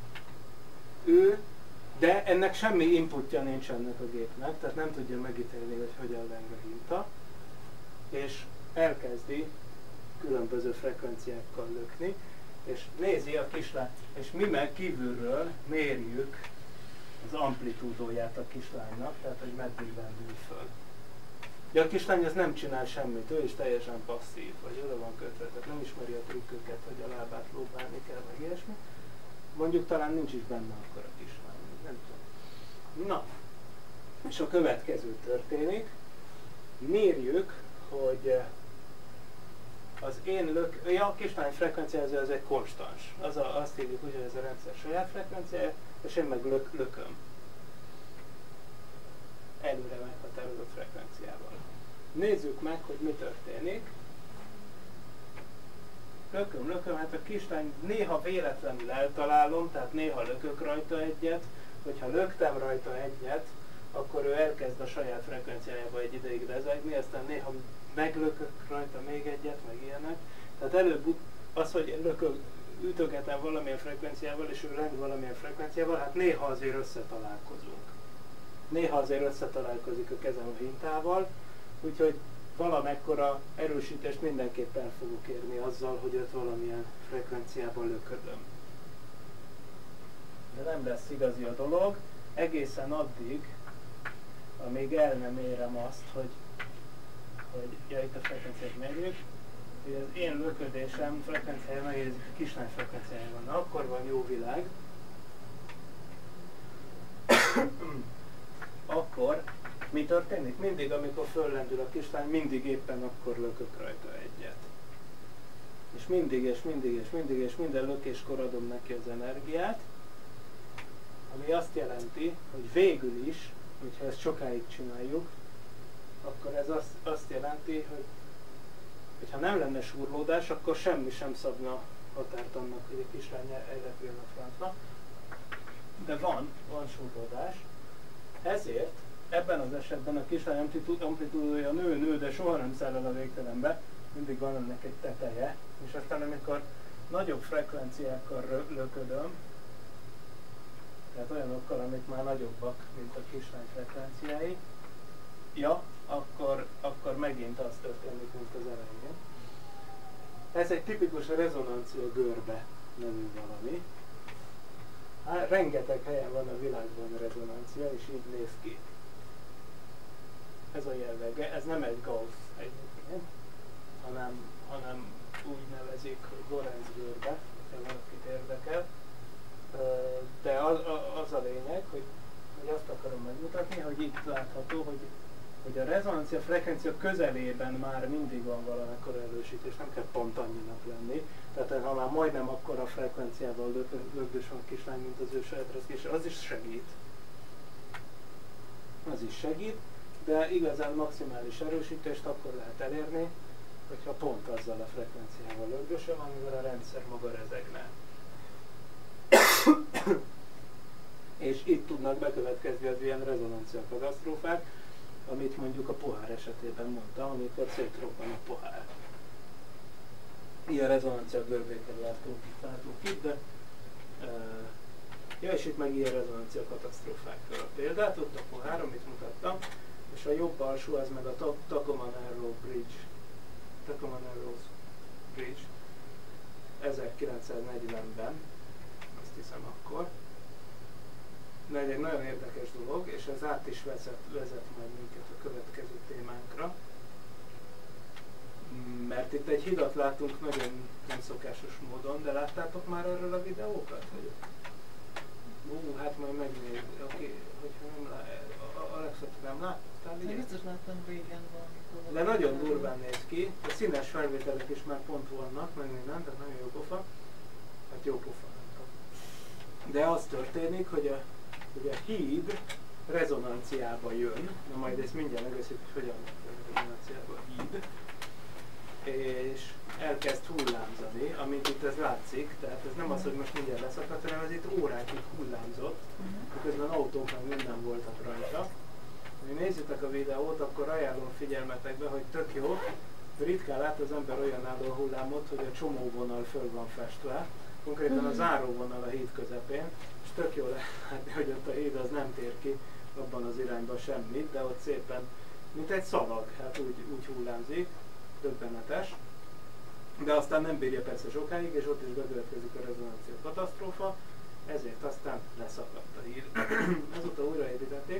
S2: De ennek semmi inputja nincs ennek a gépnek, tehát nem tudja megítélni, hogy hogyan leng a hinta, és elkezdi különböző frekvenciákkal lökni, és nézi a kislány, és mi meg kívülről mérjük az amplitúdóját a kislánynak, tehát hogy meddig lendül föl. De a kislány az nem csinál semmit, ő is teljesen passzív, vagy oda van kötve, tehát nem ismeri a trükköket, hogy a lábát lóbálni kell, meg ilyesmi. Mondjuk talán nincs is benne akkor a kislány, nem tudom. Na, és a következő történik, mérjük, hogy az én a kislány frekvenciája az egy konstans. Azt hívjuk úgy, hogy ez a rendszer saját frekvenciája, és én meg lököm. Előre meghatározott frekvenciával. Nézzük meg, hogy mi történik. Lököm, hát a kislány néha véletlenül eltalálom, tehát néha lökök rajta egyet, hogyha löktem rajta egyet, akkor ő elkezd a saját frekvenciájába egy ideig rezegni, aztán néha meglökök rajta még egyet, meg ilyenek. Tehát előbb az, hogy ütögetem valamilyen frekvenciával, és ő leng valamilyen frekvenciával, hát néha azért összetalálkozunk. Néha azért összetalálkozik a kezem a hintával, úgyhogy valamekkora erősítést mindenképp el fogok érni azzal, hogy őt valamilyen frekvenciában löködöm. De nem lesz igazi a dolog, egészen addig, amíg el nem érem azt, hogy ja, itt a frekvenciát mérjük, hogy az én löködésem frekvenciája megérzik a kislány frekvenciája van. Akkor van jó világ. Akkor mi történik? Mindig, amikor föllendül a kislány, mindig éppen akkor lökök rajta egyet. És mindig minden lökéskor adom neki az energiát, ami azt jelenti, hogy végül is, hogyha ezt sokáig csináljuk, akkor ez azt jelenti, hogy ha nem lenne súrlódás, akkor semmi sem szabna határt annak, hogy a kislány elrepülne a francba. De van súrlódás. Ezért ebben az esetben a kislány amplitúdója nő, de soha nem száll el a végtelenbe, mindig van ennek egy teteje, és aztán amikor nagyobb frekvenciákkal löködöm, tehát olyanokkal, amik már nagyobbak, mint a kislány frekvenciái, ja, akkor megint az történik, mint az elején. Ez egy tipikus rezonancia görbe nevű valami. Hát, rengeteg helyen van a világban rezonancia, és így néz ki. Ez a jellege, ez nem egy Gauss egyébként, hanem úgy nevezik, hogy Lorentz görbe, ha valakit érdekel. De az a lényeg, hogy azt akarom megmutatni, hogy itt látható, hogy a rezonancia frekvencia közelében már mindig van valamekkora erősítés, nem kell pont annyinak lenni. Tehát ha már majdnem akkora frekvenciával lökdös van kislány, mint az ő saját rezgése, az is segít. Az is segít, de igazán maximális erősítést akkor lehet elérni, hogyha pont azzal a frekvenciával lökdösöm, amivel a rendszer maga rezegne. És itt tudnak bekövetkezni az ilyen rezonancia katasztrófák, amit mondjuk a pohár esetében mondtam, amikor szétrobban a pohár. Ilyen rezonancia görbéken látunk itt, de ja, és itt meg ilyen rezonancia katasztrófákról a példát, ott a pohár, amit mutattam, és a jobb alsó az meg a Tacoma Narrows Bridge 1940-ben, azt hiszem akkor. Egy nagyon érdekes dolog, és ez át is vezet majd minket a következő témánkra. Mert itt egy hidat látunk nagyon nem szokásos módon, de láttátok már erről a videókat? Hát majd megnézzük, hogyha nem Alexa, nem láttál ilyet?
S1: Biztos láttam régen valamikor.
S2: De nagyon durván néz ki, a színes felvételek is már pont vannak, meg minden, tehát nagyon jó pofa. Hát jó pofa. De az történik, hogy a híd rezonanciába jön, na majd ezt mindjárt megveszik, hogy hogyan rezonanciába a híd, és elkezd hullámzani, amint itt ez látszik, tehát ez nem az, hogy most mindjárt leszakadt, hanem ez itt órákig hullámzott, miközben autók meg minden voltak rajta. Ha nézzétek a videót, akkor ajánlom figyelmetekbe, hogy tök jó, ritkán lát az ember olyan álló hullámot, hogy a csomóvonal föl van festve, konkrétan a záróvonal a híd közepén, és tök jó látni, hogy ott a híd az nem tér ki abban az irányban semmit, de ott szépen, mint egy szalag, hát úgy hullámzik, döbbenetes. De aztán nem bírja persze sokáig, és ott is bekövetkezik a rezonancia katasztrófa, ezért aztán leszakadt a híd. Ezúttal újraépítették.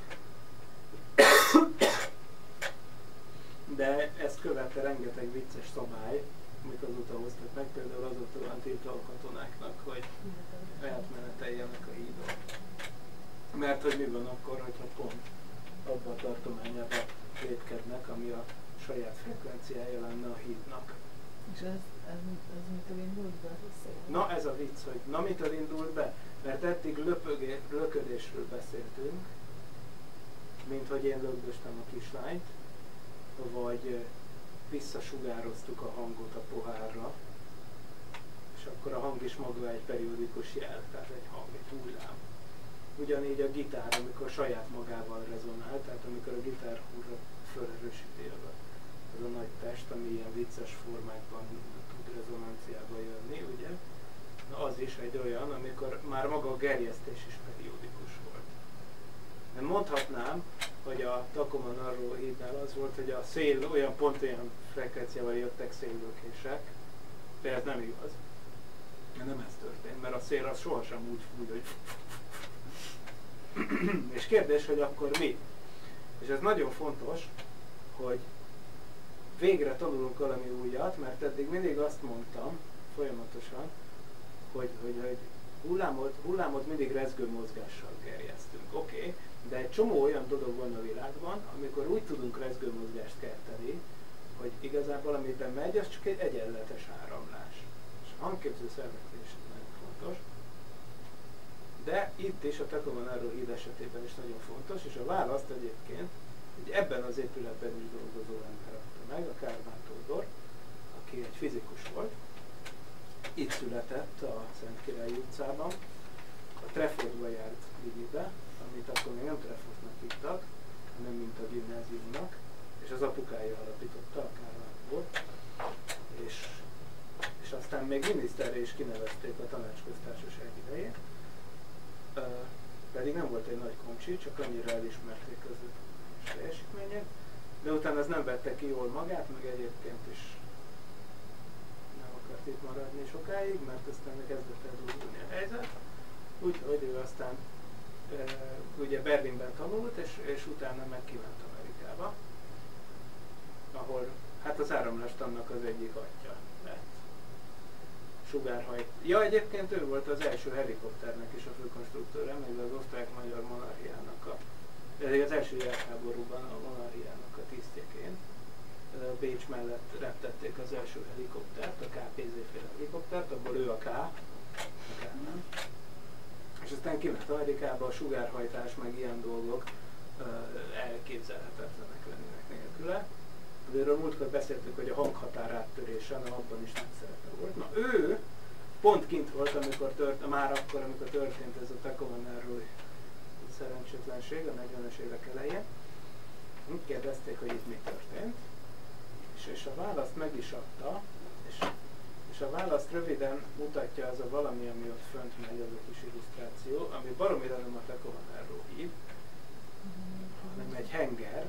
S2: De ezt követte rengeteg vicces szabály, amit azóta hoztak meg, például azóta van tiltva a katonáknak, hogy átmeneteljenek a hídon. Mert hogy mi van akkor, hogyha pont abban a tartományában lépkednek, ami a saját frekvenciája lenne a hídnak.
S1: És ez mitől indult be?
S2: Na ez a vicc, hogy mitől indult be? Mert eddig löködésről beszéltünk, mint hogy én lögdöstem a kislányt, vagy visszasugároztuk a hangot a pohárra, és akkor a hang is maga egy periódikus jel, tehát egy hang, egy hullám. Ugyanígy a gitár, amikor saját magával rezonál, tehát amikor a gitár hurra felerősíti az a nagy test, ami ilyen vicces formákban tud rezonanciába jönni, ugye? Na az is egy olyan, amikor már maga a gerjesztés is periódikus volt. De mondhatnám, hogy a Tacoma Narrows hídnál az volt, hogy a szél olyan frekvenciával jöttek széllökések, de ez nem igaz. Nem ez történt, mert a szél az sohasem úgy fúj, hogy és kérdés, hogy akkor mi? És ez nagyon fontos, hogy végre tanulunk valami újat, mert eddig mindig azt mondtam folyamatosan, hogy hullámot mindig rezgő mozgással gerjesztünk. Oké, de egy csomó olyan dolog van a világban, amikor úgy tudunk rezgő mozgást kelteni, hogy igazából amiben megy, az csak egy egyenletes áramlás. És a hangképző szerveknél is nagyon fontos. De itt is a Tacoma Narrows híd esetében is nagyon fontos, és a választ egyébként, hogy ebben az épületben is dolgozó ember adta meg, a Kármán Tódor, aki egy fizikus volt. Itt született a Szentkirályi utcában, a Treffordba járt Vigibe, amit akkor még nem Treffordnak hívtak, hanem mint a gimnáziumnak, és az apukája alapította, a Kármán Tódor, és aztán még miniszterre is kinevezték a tanácsköztársaság idején, pedig nem volt egy nagy komcsi, csak annyira elismerték az ő teljesítményét, de utána az nem vette ki jól magát, meg egyébként is nem akart itt maradni sokáig, mert aztán kezdett eldurulni a helyzet, úgyhogy ő aztán ugye Berlinben tanult, és utána meg kiment Amerikába, ahol hát az áramlástannak az egyik atya lett. Sugárhajt. Ja, egyébként ő volt az első helikopternek is a főkonstruktőre, meg az osztrák-magyar monarchiának az első világháborúban a monarchiának a tisztjeként. Bécs mellett reptették az első helikoptert, a KPZ-féle helikoptert, abból ő a K nem. És aztán kiment Amerikába, a sugárhajtás, meg ilyen dolgok elképzelhetetlenek lennének nélküle. Erről múltkor beszéltük, hogy a hanghatár áttörése, nem abban is nagy szerepe volt. Na ő pont kint volt, amikor amikor történt ez a Tacoma Narrows szerencsétlenség a 40-es évek elején. Úgy kérdezték, hogy itt mi történt, és a választ meg is adta, és a választ röviden mutatja az a valami, ami ott fönt megy, az a kis illusztráció, ami baromira nem a Tacoma Narrows híd, hanem egy henger,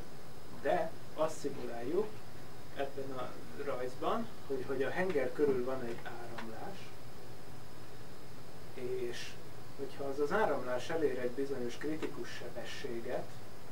S2: hogyha az áramlás elér egy bizonyos kritikus sebességet,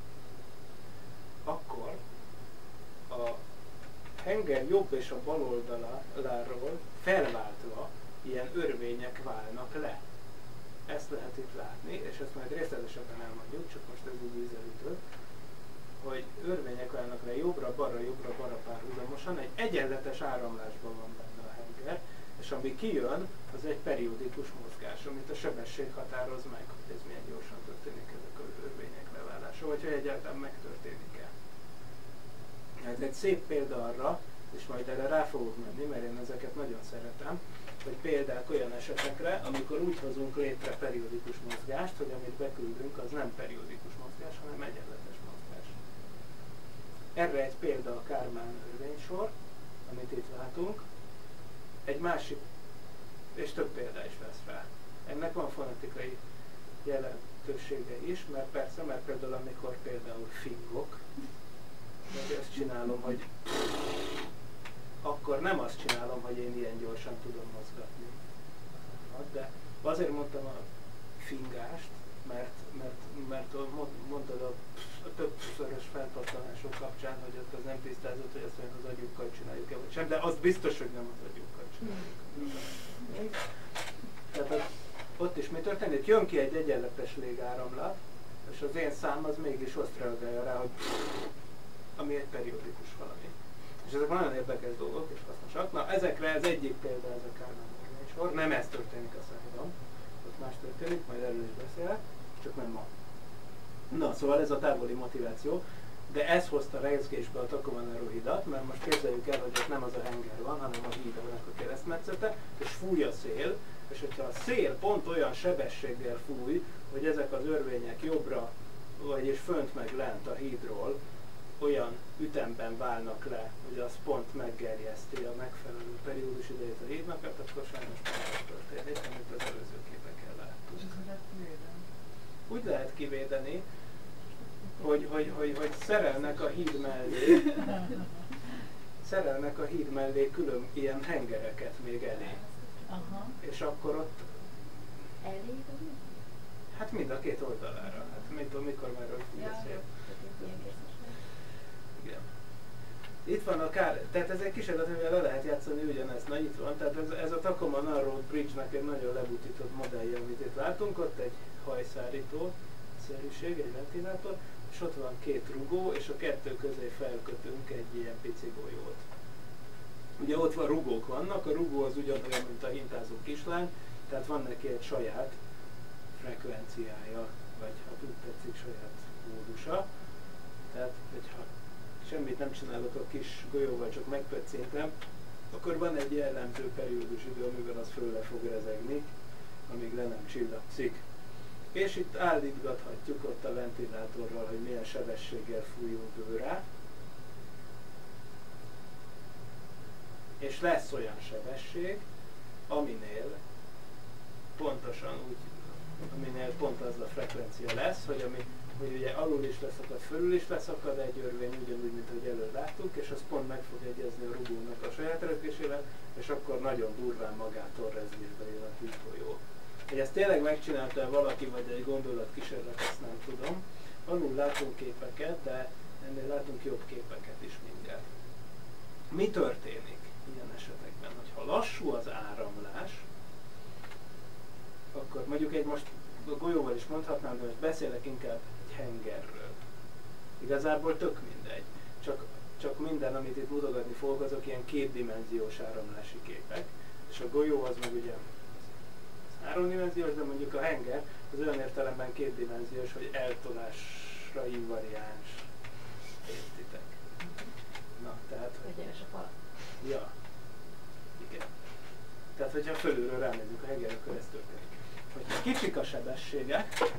S2: akkor a henger jobb és a bal oldaláról felváltva ilyen örvények válnak le. Ezt lehet itt látni, és ezt majd részletesebben elmondjuk, csak most ez úgy ízelítő, hogy örvények válnak le jobbra-balra párhuzamosan, egy egyenletes áramlásban van benne a henger, és ami kijön, az egy periódikus mozgás, amit a sebesség határoz meg, hogy ez milyen gyorsan történik ezek az örvények leválása, vagy hogy egyáltalán megtörténik-e. Ez egy szép példa arra, és majd erre rá fogok menni, mert én ezeket nagyon szeretem, hogy példák olyan esetekre, amikor úgy hozunk létre periódikus mozgást, hogy amit beküldünk, az nem periódikus mozgás, hanem egyenletes mozgás. Erre egy példa a Kármán örvénysor, amit itt látunk. Egy másik, és több példa is lesz rá. Ennek van fonetikai jelentősége is, mert persze, mert például amikor például fingok, vagy ezt csinálom, hogy akkor nem azt csinálom, hogy én ilyen gyorsan tudom mozgatni. De azért mondtam a fingást, mert mondtad a többszörös felpattanások kapcsán, hogy ott az nem tisztázott, hogy ezt az agyukkal csináljuk-e vagy sem, de az biztos, hogy nem az agyukkal csináljuk. Tehát ott is mi történik? Jön ki egy egyenletes légáramlat, és az én szám az mégis azt reagálja rá, hogy ami egy periódikus valami. És ezek nagyon érdekes dolgok és hasznosak. Na, ezekre ez egyik példa ez a Kármán örvénysor. Nem ez történik a Szahiban, ott más történik, majd erről is beszélek, csak nem ma. Na, szóval ez a távoli motiváció, de ez hozta rezgésbe a Tacomanoero hidat, mert most képzeljük el, hogy ott nem az a henger van, hanem a hídnak a keresztmetszete, és fúj a szél, és hogyha a szél pont olyan sebességgel fúj, hogy ezek az örvények jobbra, vagyis fönt meg lent a hídról, olyan ütemben válnak le, hogy az pont meggerjeszti a megfelelő periódus idejét a hídnak, akkor sajnos már történik, amit az előző képeken láttuk.
S1: És ezt lehet kivédeni?
S2: Úgy lehet kivédeni, hogy szerelnek a híd mellé külön ilyen hengereket még elé.
S1: Aha.
S2: És akkor ott
S1: Elég az mi?
S2: hát mind a két oldalára. Hát mikor már fúj a szél. Igen. Itt van a tehát ez egy kísérlet, amivel le lehet játszani ugyanezt. Na itt van, tehát ez a Tacomanoero Bridge-nek egy nagyon lebutított modellje, amit itt látunk. Ott egy hajszárító szerűség, egy ventilátor, és ott van két rugó, és a kettő közé felkötünk egy ilyen pici golyót. Ugye ott van rugók vannak, a rugó az ugyanolyan, mint a hintázó kislány, tehát van neki egy saját frekvenciája, vagy ha úgy tetszik, saját módusa. Tehát, hogyha semmit nem csinálok a kis golyóval, csak megpöccintem, akkor van egy jellemző periódus idő, amivel az föl le fog rezegni, amíg le nem csillapszik. És itt állítgathatjuk ott a ventilátorral, hogy milyen sebességgel fújunk őre. És lesz olyan sebesség, aminél pontosan úgy, aminél pont az a frekvencia lesz, hogy ugye alul is leszakad, fölül is leszakad egy örvény, ugyanúgy, mint ahogy előbb láttuk, és az pont meg fog egyezni a rugónak a saját rezgésével, és akkor nagyon durván magától rezgésbe jön a hídgolyó. Hogy ezt tényleg megcsinálta valaki, vagy egy gondolatkísérlet, ezt nem tudom. Alul látunk képeket, de ennél látunk jobb képeket is mindjárt. Mi történik ilyen esetekben? Hogyha lassú az áramlás, akkor mondjuk most a golyóval is mondhatnám, de most beszélek inkább egy hengerről. Igazából tök mindegy. Csak minden, amit itt mutogatni fogok, azok ilyen kétdimenziós áramlási képek. És a golyó az meg ugye háromdimenziós, de mondjuk a henger az olyan értelemben kétdimenziós, hogy eltolásra invariáns. Értitek? Na, tehát...
S1: Egyenes a fal.
S2: Ja. Igen. Tehát, hogyha fölülről ránézzük a hengerre, akkor ez történik. Hogyha kicsik a sebességek,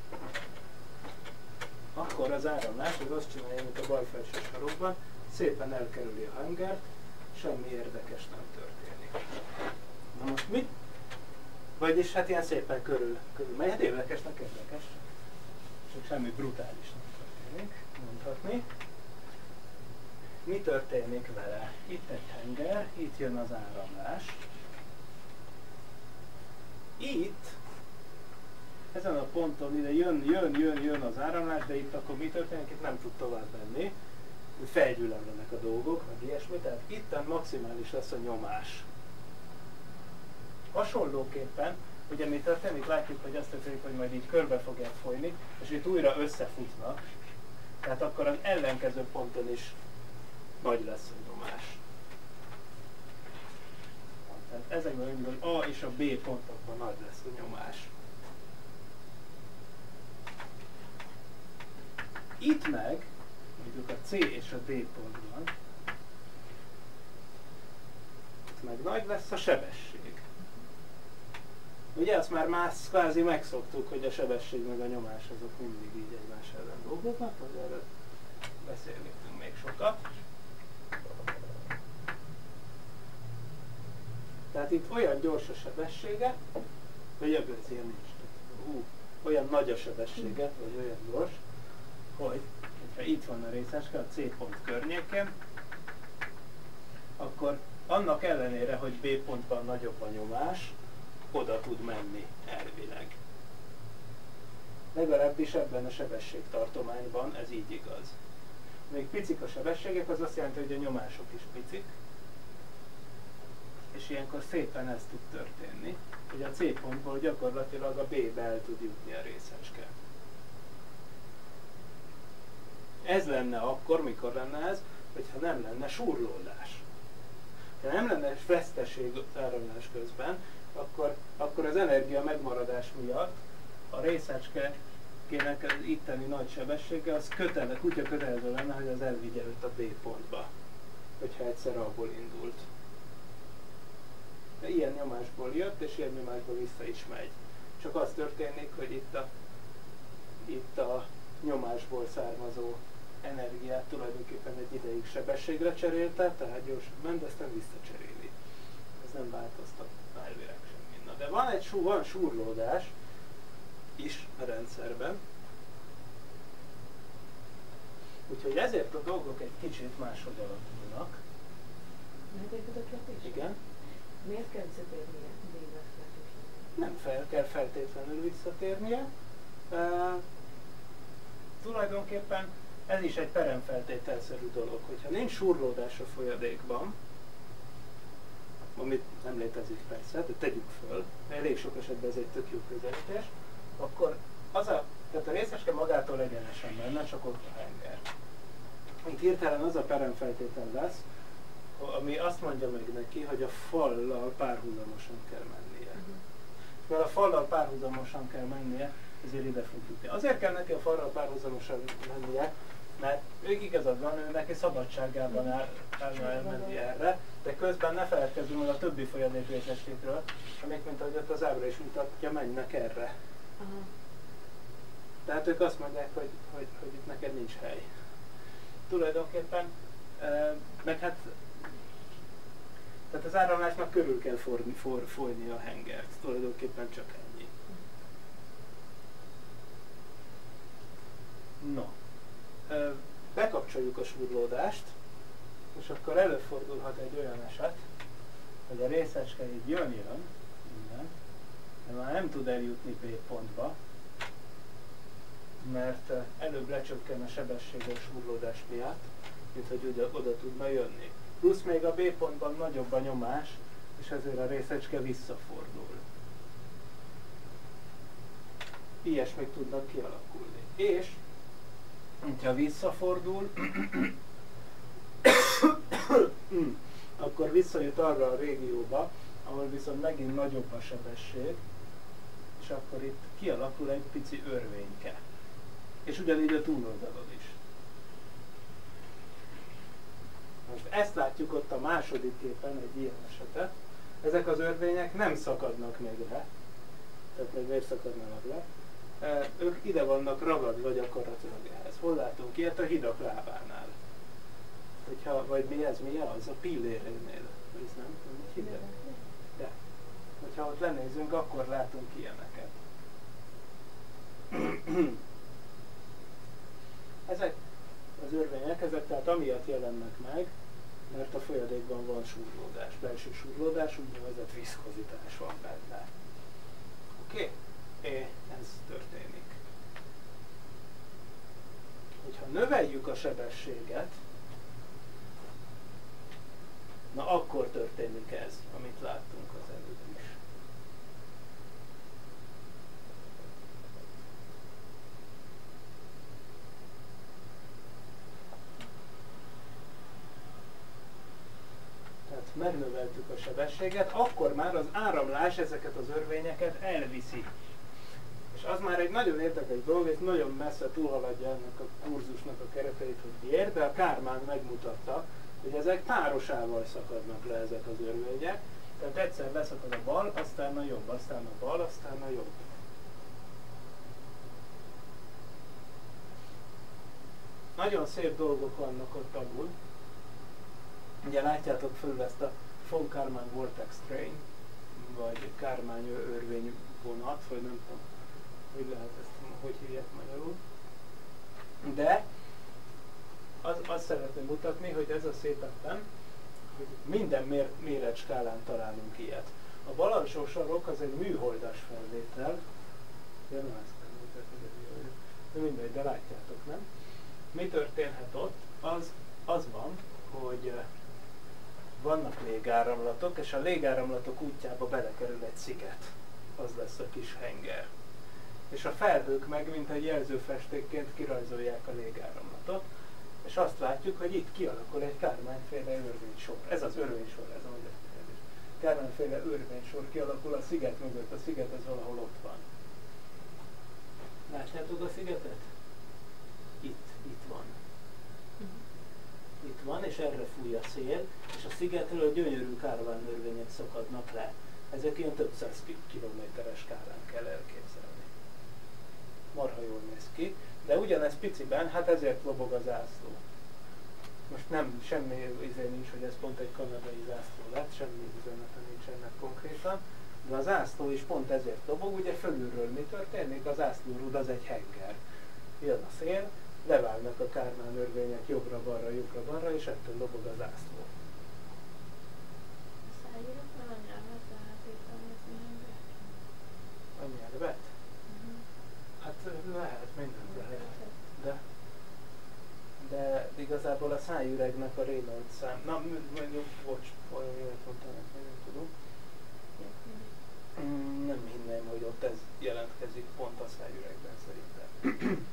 S2: akkor az áramlás az azt csinálja, mint a bal felső sarokban, szépen elkerüli a hengert, semmi érdekes nem történik. Na most mit? Vagyis hát ilyen szépen körül megy, hát érdekesnek érdekes. Csak semmi brutális nem történik, mondhatni. Mi történik vele? Itt egy henger, itt jön az áramlás. Itt ezen a ponton ide jön az áramlás, de itt akkor mi történik? Itt nem tud tovább menni. Felgyűlemlenek a dolgok, meg ilyesmi, tehát itten maximális lesz a nyomás. Hasonlóképpen, ugye mi történik, látjuk, hogy azt történik, hogy majd így körbe fogják folyni, és itt újra összefutnak, tehát akkor az ellenkező ponton is nagy lesz a nyomás. Tehát ezekben mindig az A és a B pontokban nagy lesz a nyomás. Itt meg, mondjuk a C és a D pontban, itt meg nagy lesz a sebesség. Ugye azt már kvázi megszoktuk, hogy a sebesség meg a nyomás azok mindig így egymás ellen dolgoznak, hogy erről beszélgetünk még sokat. Tehát itt olyan gyors a sebessége, vagy ebből ez ilyen nincs. Olyan nagy a sebessége, vagy olyan gyors, hogy ha itt van a részecske a C pont környékén, akkor annak ellenére, hogy B pontban nagyobb a nyomás, oda tud menni elvileg. Legalábbis ebben a sebességtartományban ez így igaz. Még picik a sebességek, az azt jelenti, hogy a nyomások is picik, és ilyenkor szépen ez tud történni, hogy a C pontból gyakorlatilag a B-be el tud jutni a részecske. Ez lenne akkor, mikor lenne ez, hogyha nem lenne súrlódás. Ha nem lenne veszteség az áramlás közben, akkor az energia megmaradás miatt a részecskének az itteni nagy sebessége az kutya kötelező lenne, hogy az elvigye őt a B pontba, hogyha egyszer abból indult. De ilyen nyomásból jött, és ilyen nyomásból vissza is megy. Csak az történik, hogy itt a nyomásból származó energiát tulajdonképpen egy ideig sebességre cserélte, tehát gyorsan ment, aztán visszacseréli. Ez nem változtat elvileg semmi. Na, de van súrlódás is a rendszerben, úgyhogy ezért a dolgok egy kicsit máshogy alakulnak.
S1: Lehet egy a kérdés?
S2: Igen.
S1: Miért kell visszatérnie D-nek feltétlenül?
S2: Nem kell feltétlenül visszatérnie. Tulajdonképpen ez is egy peremfeltételszerű dolog, hogyha nincs súrlódás a folyadékban, amit nem létezik persze, de tegyük föl, elég sok esetben ez egy tök jó közelítés, akkor tehát a részecske magától egyenesen menne, csak ott a henger. Itt hirtelen az a peremfeltétel lesz, ami azt mondja meg neki, hogy a fallal párhuzamosan kell mennie. Mert a fallal párhuzamosan kell mennie, ezért ide fog jutni. Azért kell neki a fallal párhuzamosan mennie, mert igazad van, ő neki szabadságában állna elmenni erre, de közben ne feledkezzünk meg a többi folyadék részecskékről, amik, mint ahogy ott az ábra is mutatja, mennek erre.
S1: Aha.
S2: Tehát ők azt mondják, hogy itt neked nincs hely. Tulajdonképpen, meg hát tehát az áramlásnak körül kell folyni a hengert, tulajdonképpen csak ennyi. No, bekapcsoljuk a súrlódást, és akkor előfordulhat egy olyan eset, hogy a részecske így jön, innen, de már nem tud eljutni B pontba, mert előbb lecsökken a sebessége a súrlódás miatt, mint hogy oda tudna jönni. Plusz még a B pontban nagyobb a nyomás, és ezért a részecske visszafordul. Ilyesmik tudnak kialakulni. És, ha visszafordul, akkor visszajut arra a régióba, ahol viszont megint nagyobb a sebesség, és akkor itt kialakul egy pici örvényke. És ugyanígy a túloldalon is. Most ezt látjuk ott a második képen, egy ilyen esetet. Ezek az örvények nem szakadnak meg le, tehát meg miért szakadnának le. Ők ide vannak ragadva gyakorlatilag ehhez. Hol látunk ilyet? A hidak lábánál. Vagy mi ez? Mi az? A pillérénél. Ez nem? Mit hívják? De. Hogyha ott lenézünk, akkor látunk ilyeneket. Ezek az örvények, ezek tehát amiatt jelennek meg, mert a folyadékban van súrlódás, belső súrlódás, úgynevezett viszkozitás van benne. Oké? ez történik. Hogyha növeljük a sebességet, na akkor történik ez, amit láttunk az előbb is. Tehát megnöveltük a sebességet, akkor már az áramlás ezeket az örvényeket elviszi. És az már egy nagyon érdekes dolog, és nagyon messze túlhaladja ennek a kurzusnak a kereteit, hogy miért, de a Kármán megmutatta, hogy ezek párosával szakadnak le ezek az örvények. Tehát egyszer leszakad a bal, aztán a jobb, aztán a bal, aztán a jobb. Nagyon szép dolgok vannak ott alul. Ugye látjátok fölül ezt a von Karman Vortex Train, vagy Kármán örvény vonat, vagy nem tudom, hogy lehet ezt, hogy hívják magyarul. De azt szeretném mutatni, hogy ez a szép ebben, hogy minden méretskálán találunk ilyet. A bal alsó sarok az egy műholdas felvétel. Ja, nem ezt nem mutatni, de mindegy, de látjátok, nem? Mi történhet ott? Az van, hogy vannak légáramlatok, és a légáramlatok útjába belekerül egy sziget. Az lesz a kis henger. És a felhők meg, mint egy jelzőfestékként kirajzolják a légáramlatot, és azt látjuk, hogy itt kialakul egy Kármán-féle örvénysor. Ez az örvénysor, ez a magyar kérdés. Kármán-féle örvénysor kialakul a sziget mögött, a sziget az valahol ott van. Látjátok a szigetet? Itt van. Itt van, és erre fúj a szél, és a szigetről gyönyörű Kármán örvények szakadnak le. Ezek ilyen több száz kilométeres skálán kell elképzelni. Marha jól néz ki, de ugyanez piciben, hát ezért lobog a zászló. Most nem, semmi izé nincs, hogy ez pont egy kanadai zászló lett, semmi üzenete nincs ennek konkrétan, de a zászló is pont ezért lobog, ugye fölülről mi történik? A zászlórúd az egy henger. Jön a szél, levágnak a Kármán örvények jobbra-balra, és ettől lobog a zászló. A nyelvet? Hát lehet, mindent lehet. De igazából a szájüregnek a Reynolds szám... Na, mondjuk, bocs, olyan élet mondtam, hogy nem tudom. Nem hinném, hogy ott ez jelentkezik pont a szájüregben szerintem.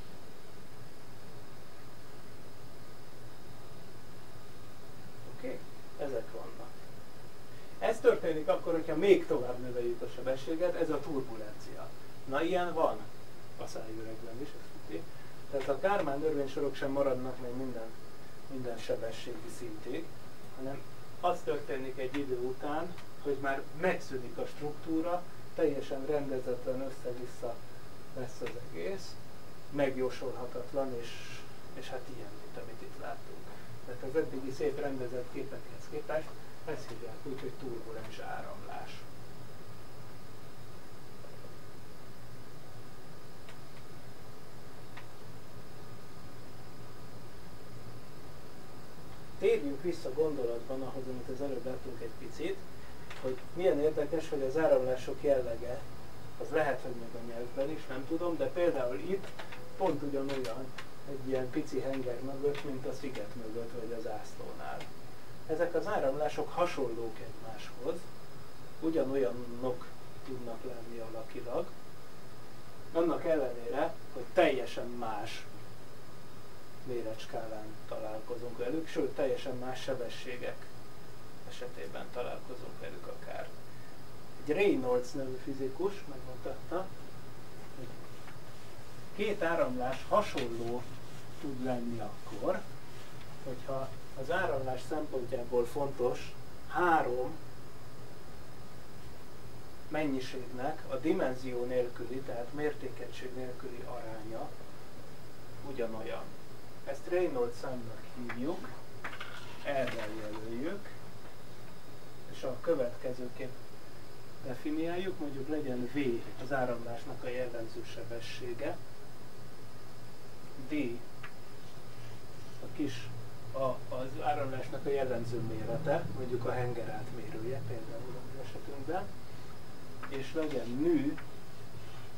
S2: Oké, ezek vannak. Ez történik akkor, hogyha még tovább növeljük a sebességet, ez a turbulencia. Na, ilyen van a szájüregben is, ezt tudni. Tehát a Kármán örvénysorok sem maradnak meg minden sebességi szintig, hanem az történik egy idő után, hogy már megszűnik a struktúra, teljesen rendezetlen össze-vissza lesz az egész, megjósolhatatlan, és hát ilyen, mint amit itt látunk. Tehát az eddigi szép rendezett képekhez képest ezt hívják úgy, hogy turbulens áramlás. Térjünk vissza gondolatban ahhoz, amit az előbb láttunk egy picit, hogy milyen érdekes, hogy az áramlások jellege, az lehet, hogy még a nyelvben is, nem tudom, de például itt pont ugyanolyan egy ilyen pici henger mögött, mint a sziget mögött, vagy az zászlónál. Ezek az áramlások hasonlók egymáshoz, ugyanolyanok tudnak lenni alakilag, annak ellenére, hogy teljesen más méretskálán találkozunk velük, sőt, teljesen más sebességek esetében találkozunk velük akár. Egy Reynolds nevű fizikus megmutatta, hogy két áramlás hasonló tud lenni akkor, hogyha az áramlás szempontjából fontos három mennyiségnek a dimenzió nélküli, tehát mértékegység nélküli aránya ugyanolyan. Ezt Reynolds számnak hívjuk, erre jelöljük, és a következőképp definiáljuk, mondjuk legyen V az áramlásnak a jellemző sebessége, D az áramlásnak a jellemző mérete, mondjuk a henger átmérője például az esetünkben, és legyen nő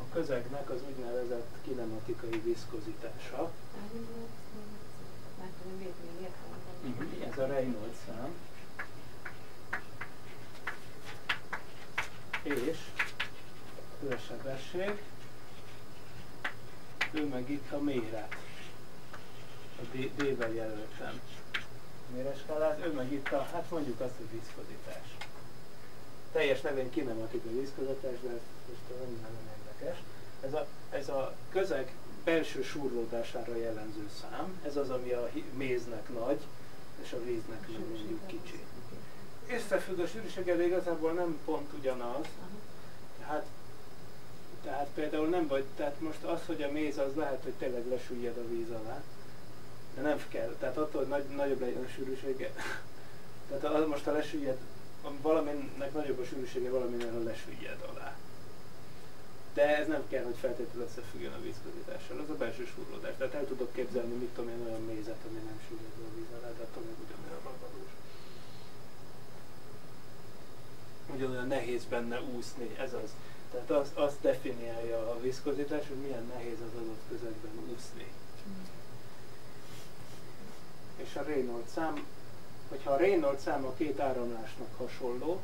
S2: közegnek az úgynevezett kinematikai viszkozitása. Ez a Reynolds szám. És sebesség, ő meg itt a méret. A D-vel jelöltem méreskálát, ő meg itt a, hát mondjuk azt, hogy viszkozitás. Teljes nevén kinematikai viszkozitás, de ez most nem érdekes. Ez a közeg belső súrlódására jellemző szám, ez az, ami a méznek nagy, és a víznek mondjuk kicsi. Összefügg a sűrűséggel, de igazából nem pont ugyanaz. Tehát például nem vagy, tehát most az, hogy a méz az lehet, hogy tényleg lesüllyed a víz alá, de nem kell, tehát attól, hogy nagyobb legyen a sűrűsége. Tehát most ha lesüllyed, valaminek nagyobb a sűrűsége, valaminek lesüllyed alá. De ez nem kell, hogy feltétlenül összefüggjön a vízközítással, az a belső súrlódás. Tehát el tudok képzelni, mit tudom én, olyan mézet, ami nem süllyed a víz alá, de attól még ugyanolyan ragadós. Ugyanolyan nehéz benne úszni, ez az. Tehát azt definiálja a viszkozitás, hogy milyen nehéz az adott közegben úszni. És a Reynolds szám, hogyha a Reynolds szám a két áramlásnak hasonló,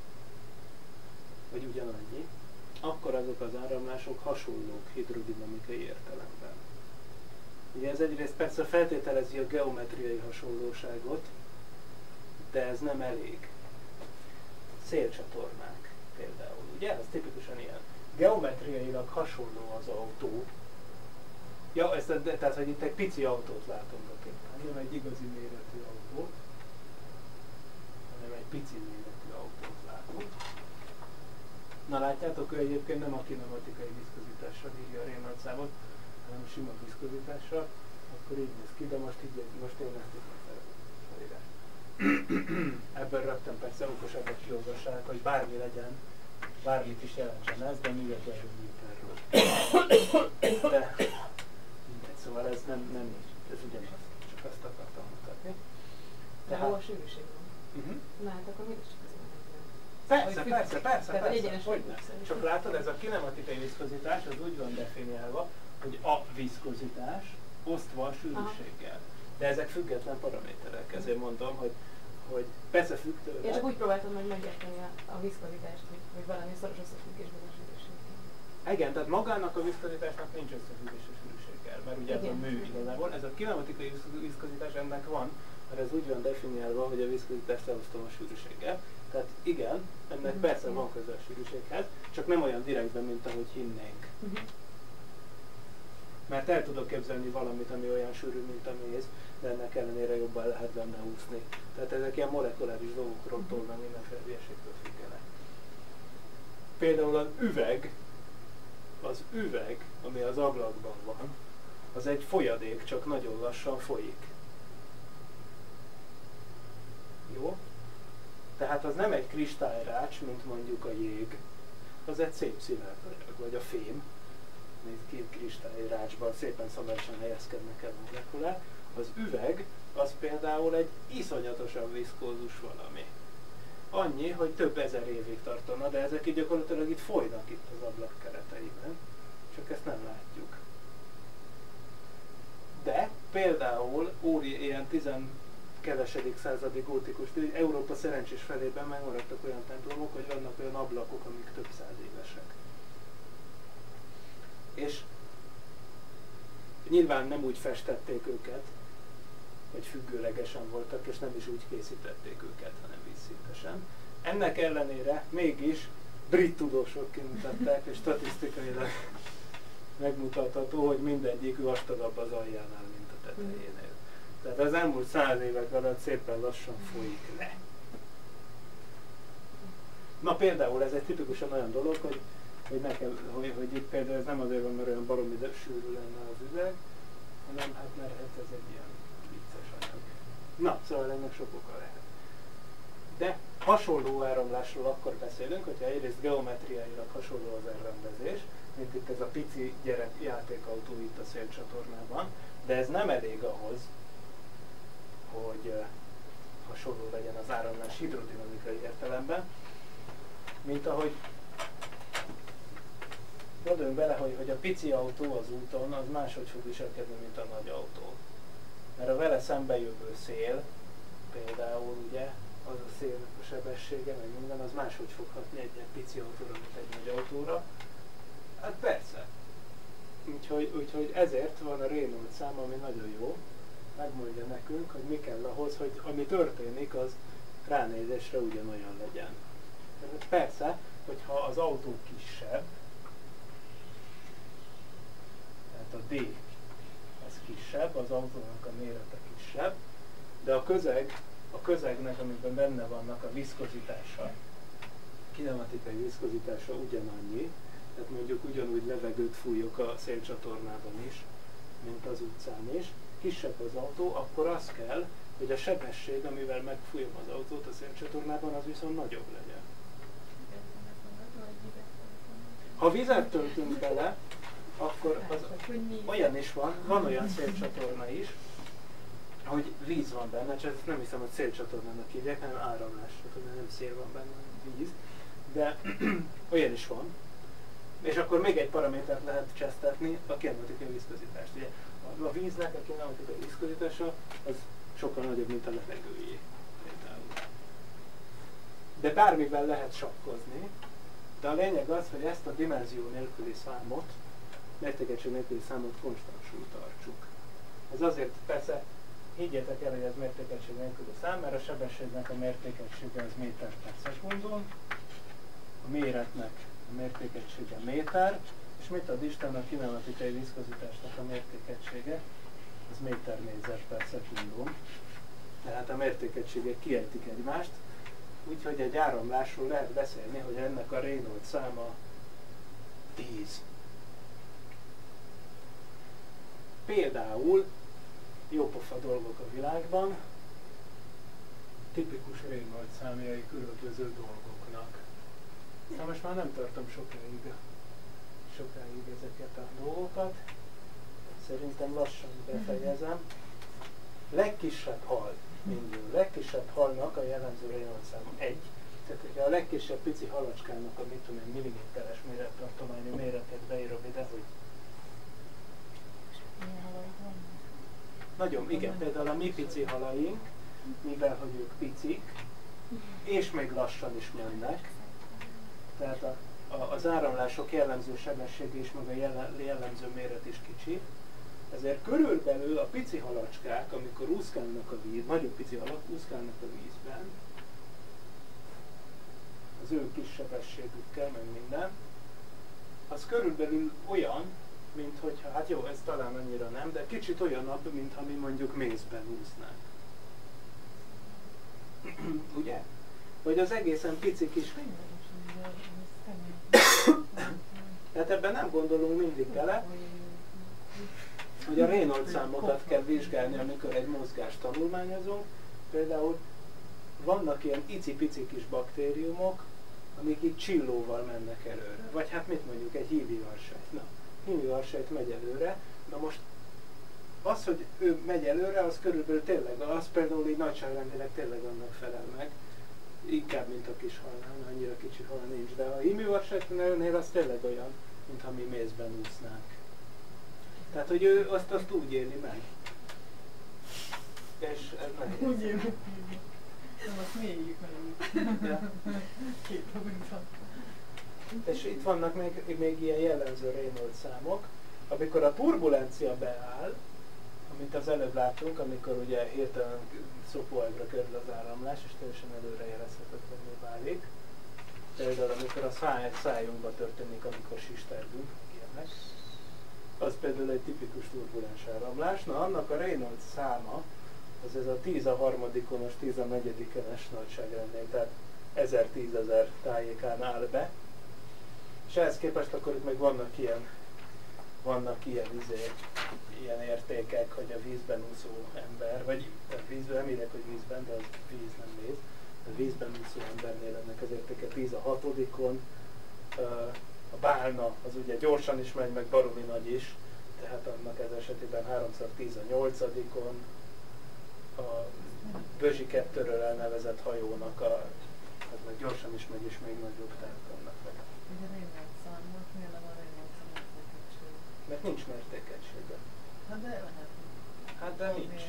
S2: vagy ugyanannyi, akkor azok az áramlások hasonlók hidrodinamikai értelemben. Ugye ez egyrészt persze feltételezi a geometriai hasonlóságot, de ez nem elég. Szélcsatornák például, ugye? Ez tipikusan ilyen. Geometriailag hasonló az autó. Ja, tehát, hogy itt egy pici autót látunk a képen, nem egy igazi méretű autót, hanem egy pici méretű autót látunk. Na látjátok, ő egyébként nem a kinematikai viszkozitással írja a Reynolds számot, hanem a sima viszkozitással, akkor így néz ki, de most én ezt itt megfelelő. Ebből rögtön persze okosabbak kiolvassák, hogy bármi legyen, bármit is jelentsen ez, de művetlen méterről. De mindegy, szóval ez nem így, ez ugyanaz, csak azt akartam mutatni.
S1: De hol a sűrűség van? Na hát akkor mégis csak
S2: Persze, hogyne. Csak látod, ez a kinematikai viszkozitás az úgy van definiálva, hogy a viszkozitás osztva a sűrűséggel. De ezek független paraméterek, ezért mondom, hogy persze függ tőle.
S1: Én csak úgy próbáltam meg megérteni a viszkozitást, hogy valami szoros összefüggésben a sűrűséggel.
S2: Igen, tehát magának a viszkozitásnak nincs összefüggés a sűrűséggel, mert ugye ez a mű igazából. Ez a kinematikai viszkozitás ennek van, mert ez úgy van definiálva, hogy a viszkozitást elosztom a sűrűséggel. Tehát igen, ennek persze van köze a sűrűséghez, csak nem olyan direktben, mint ahogy hinnénk. Mert el tudok képzelni valamit, ami olyan sűrű, mint a méz, de ennek ellenére jobban lehet benne úszni. Tehát ezek ilyen molekuláris dolgokról tolnak, mindenféle hülyeségtől függenek. Például az üveg, ami az ablakban van, az egy folyadék, csak nagyon lassan folyik. Jó? Tehát az nem egy kristályrács, mint mondjuk a jég, az egy szép szilárd anyag, vagy a fém. Nézd, két kristályrácsban szépen szabályosan helyezkednek el a molekulák. Az üveg, az például egy iszonyatosan viszkózus valami. Annyi, hogy több ezer évig tartana, de ezek így gyakorlatilag itt folynak itt az ablak kereteiben, csak ezt nem látjuk. De például ilyen 10. századi gótikus, Európa szerencsés felében megmaradtak olyan templomok, hogy vannak olyan ablakok, amik több száz évesek. És nyilván nem úgy festették őket, hogy függőlegesen voltak, és nem is úgy készítették őket, hanem vízszintesen. Ennek ellenére mégis brit tudósok kimutatták, és statisztikailag megmutatható, hogy mindegyik vastagabb az aljánál, mint a tetejénél. Tehát az elmúlt 100 évek alatt szépen lassan folyik le. Na például ez egy tipikusan olyan dolog, hogy itt például ez nem azért van, mert olyan baromi sűrű lenne az üveg, hanem hát mert ez egy ilyen vicces anyag. Na, szóval ennek sok oka lehet. De hasonló áramlásról akkor beszélünk, hogyha egyrészt geometriailag hasonló az elrendezés, mint itt ez a pici gyerek játékautó itt a szélcsatornában, de ez nem elég ahhoz, hogy hasonló legyen az áramlás hidrodinamikai értelemben, mint ahogy gondoljunk bele, hogy a pici autó az úton az máshogy fog viselkedni, mint a nagy autó. Mert a vele szembejövő szél, például ugye, az a szélnek a sebessége, meg minden, az máshogy fog hatni egy ilyen pici autóra, mint egy nagy autóra. Hát persze. Úgyhogy ezért van a Renault szám, ami nagyon jó. Megmondja nekünk, hogy mi kell ahhoz, hogy ami történik, az ránézésre ugyanolyan legyen. Tehát persze, hogyha az autó kisebb, tehát a D az kisebb, az autónak a mérete kisebb, de a közegnek, amiben benne vannak a viszkozitása, kinematikai viszkozitása ugyanannyi, tehát mondjuk ugyanúgy levegőt fújok a szélcsatornában is, mint az utcán is, kisebb az autó, akkor az kell, hogy a sebesség, amivel megfújom az autót a szélcsatornában, az viszont nagyobb legyen. Ha vizet töltünk bele, akkor az olyan is van olyan szélcsatorna is, hogy víz van benne, csak ezt nem hiszem, hogy szélcsatornának hívják, hanem áramlás, nem szél van benne, hanem víz. De olyan is van. És akkor még egy paramétert lehet csesztetni, a kinematikai viszkozitást. Ugye a víznek a kinematikai viszkozitása az sokkal nagyobb, mint a levegőjé. De bármivel lehet sakkozni, de a lényeg az, hogy ezt a dimenzió nélküli számot, mértékegység nélküli számot konstansul tartsuk. Ez azért persze, higgyétek el, hogy ez mértékegység nélküli szám, mert a sebességnek a mértékegysége az méter per szekundum, a méretnek a mértékegysége méter, és mit ad Isten a kinematikai viszkozitásnak a mértékegysége? Az méter négyzet per szekundum. Tehát a mértékegységek kiejtik egymást, úgyhogy egy áramlásról lehet beszélni, hogy ennek a Renault száma 10. Például jópofa dolgok a világban, tipikus Renault számjai különböző dolgoknak. Na most már nem tartom sokáig ezeket a dolgokat. Szerintem lassan befejezem. Legkisebb hal, mindig. Legkisebb halnak a jellemző Renault szám 1. Tehát, hogyha a legkisebb pici halacskának a mit tudom én, milliméteres mérettartományú méretet beírom ide, hogy nagyon, igen, például a mi pici halaink, mivel hogy ők picik, és még lassan is mennek, tehát az áramlások jellemző sebessége is, meg a jellemző méret is kicsi, ezért körülbelül a pici halacskák, amikor úszkálnak a víz, nagyon pici halak úszkálnak a vízben, az ő kis sebességükkel, meg minden, az körülbelül olyan, mint hogyha, hát jó, ez talán annyira nem, de kicsit olyanabb, mint ha mi mondjuk mézben úsznánk. Ugye? Vagy az egészen pici kis... Tehát ebben nem gondolunk mindig bele, hogy a Renault számokat kell vizsgálni, amikor egy mozgást tanulmányozunk. Például vannak ilyen icipici kis baktériumok, amik így csillóval mennek előre. Vagy hát mit mondjuk, egy hívivarsejt. Na, hívivarsejt megy előre, na most az, hogy ő megy előre, az körülbelül tényleg, az például így nagyságrendileg tényleg annak felel meg. Inkább, mint a kis halnál, annyira kicsi hal nincs, de a hímivarsejtnél az tényleg olyan, mintha mi mézben úsznánk. Tehát, hogy ő azt úgy éli meg. És ez nehéz.
S1: Úgy éli meg. Nem, azt mélyjük meg.
S2: Ja.
S1: Két dolgok.
S2: És itt vannak még ilyen jellemző Renault számok. Amikor a turbulencia beáll, amit az előbb láttunk, amikor ugye hirtelen szopóágra kerül az áramlás, és teljesen előrejelezhetetlenné válik. Például amikor a szájunkba történik, amikor sistergünk, ilyenek. Az például egy tipikus turbulens áramlás. Na, annak a Renault száma, az ez a 10 a harmadikonos, 10 a negyedikenes nagyságrendnél, tehát 1010 000 tájékán áll be. És ehhez képest akkor itt meg vannak ilyen értékek, hogy a vízben úszó ember, vagy vízben, nem írják, hogy vízben, de az víz nem víz. A vízben úszó embernél ennek az értéke 10 a hatodikon. A bálna az ugye gyorsan is megy, meg baromi nagy is, tehát annak ez esetében 3x10 a nyolcadikon. A Bözsi 2-ről elnevezett hajónak az meg gyorsan is megy, és még nagyobb, tehát annak meg.
S1: Ugye Renault számok, miért nem a Renault
S2: nincs mértékegysége.
S3: Hát de lehet.
S2: Hát de nincs.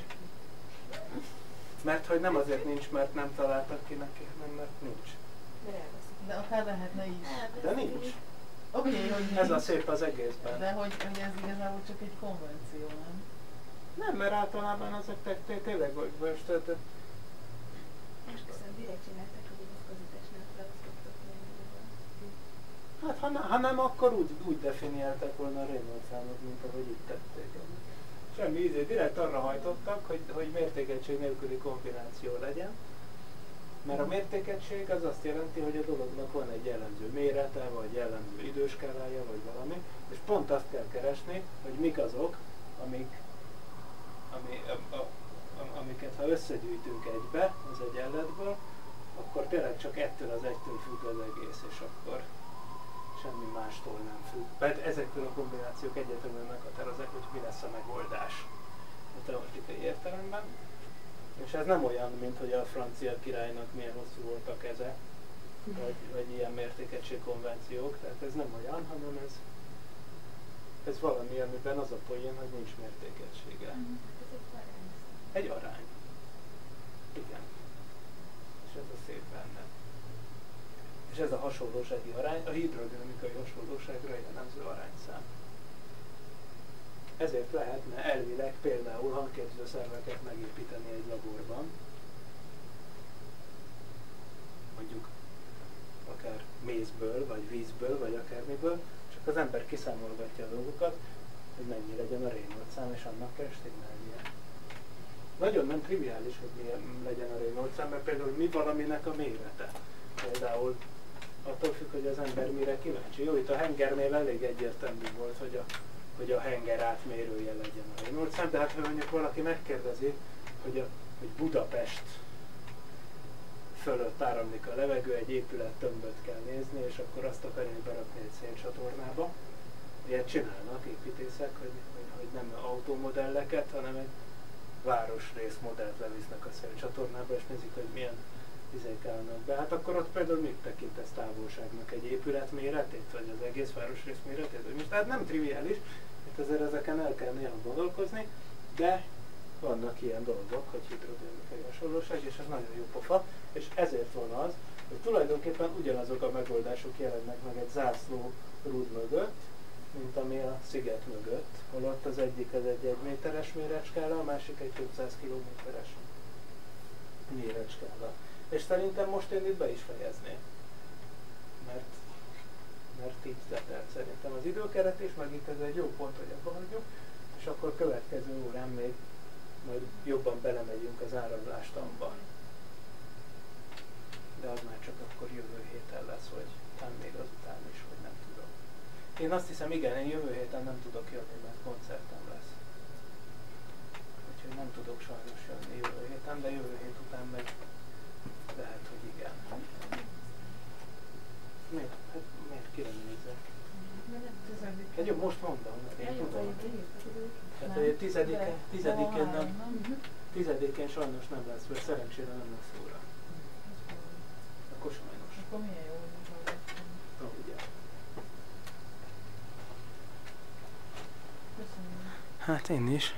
S2: Mert hogy nem azért nincs, mert nem találtak ki neki, hanem mert nincs.
S3: De akár lehetne is.
S2: De nincs.
S3: Oké, hogy
S2: Ez a szép az egészben.
S3: De hogy ez igazából csak egy konvenció, nem?
S2: Nem, mert általában azok tényleg, hogy most
S1: Esküszöm, direkt csináltak, hogy ez közítésnél felosztottak még.
S2: hát ha nem, akkor úgy definiálták volna a Reynolds számot, mint ahogy itt tették. Semmi ízé, direkt arra hajtottak, hogy mértékegység nélküli kombináció legyen. Mert a mértékegység az azt jelenti, hogy a dolognak van egy jellemző mérete, vagy jellemző időskálája, vagy valami, és pont azt kell keresni, hogy mik azok, amiket ha összegyűjtünk egybe, az egyenletből, akkor tényleg csak ettől az egytől függ az egész, és akkor semmi mástól nem függ. Mert ezektől a kombinációk egyértelműen meghatározzák, hogy mi lesz a megoldás a teoretikai értelemben. És ez nem olyan, mint hogy a francia királynak milyen hosszú volt a keze, vagy ilyen mértékegység konvenciók, tehát ez nem olyan, hanem ez valami, amiben az a poén, hogy nincs mértékegysége. Egy arány. Igen. És ez a szép benne. És ez a hasonlósági arány a hidrodinamikai hasonlóságra jellemző arányszám. Ezért lehetne elvileg például hangképzőszerveket megépíteni egy laborban, mondjuk akár mézből, vagy vízből, vagy akármiből, csak az ember kiszámolgatja a dolgokat, hogy mennyi legyen a Reynolds szám, és annak kell stimmelnie. Nagyon nem triviális, hogy milyen legyen a Reynolds szám, mert például mi valaminek a mérete. Például attól függ, hogy az ember mire kíváncsi. Jó, itt a hengernél elég egyértelmű volt, hogy a henger átmérője legyen a Reynolds szám, de hát ha mondjuk valaki megkérdezi, hogy Budapest fölött áramlik a levegő, egy épület tömböt kell nézni, és akkor azt akarják berakni egy széncsatornába. Ilyet csinálnak építészek, hogy nem automodelleket, hanem egy városrész modellt levisznek a széncsatornába, és nézik, hogy milyen izék állnak be. Hát akkor ott például mit tekintesz távolságnak? Egy épület méretét, vagy az egész városrész méretét? Vagy most, tehát nem triviális, hát azért ezeken el kell néha gondolkozni, de vannak ilyen dolgok, hogy hidrodinamikai hasonlóság, és ez nagyon jó pofa, és ezért van az, hogy tulajdonképpen ugyanazok a megoldások jelennek meg egy zászló rúd mögött, mint ami a sziget mögött, holott az egyik az egy 1 méteres méretskála, a másik egy 500 kilométeres méretskála. És szerintem most én itt be is fejezném. Mert így letelt szerintem az időkeret, és megint ez egy jó pont, hogy abba hagyjuk, és akkor következő órán még majd jobban belemegyünk az áramlástamba. De az már csak akkor jövő héten lesz, vagy talán még azután is, hogy nem tudom. Én azt hiszem, igen, én jövő héten nem tudok jönni, mert koncertem lesz. Úgyhogy nem tudok sajnos jönni jövő héten, de jövő hét után meg lehet, hogy igen. Miért? Hát miért kire nézzek? Hát jó, most mondom, én tudom. Tehát, hogy a 10-én sajnos nem lesz, vagy szerencsére nem lesz óra. Akkor sajnos.
S3: Akkor milyen jó, hogy
S2: Ugye.
S3: köszönöm.
S2: Hát én is.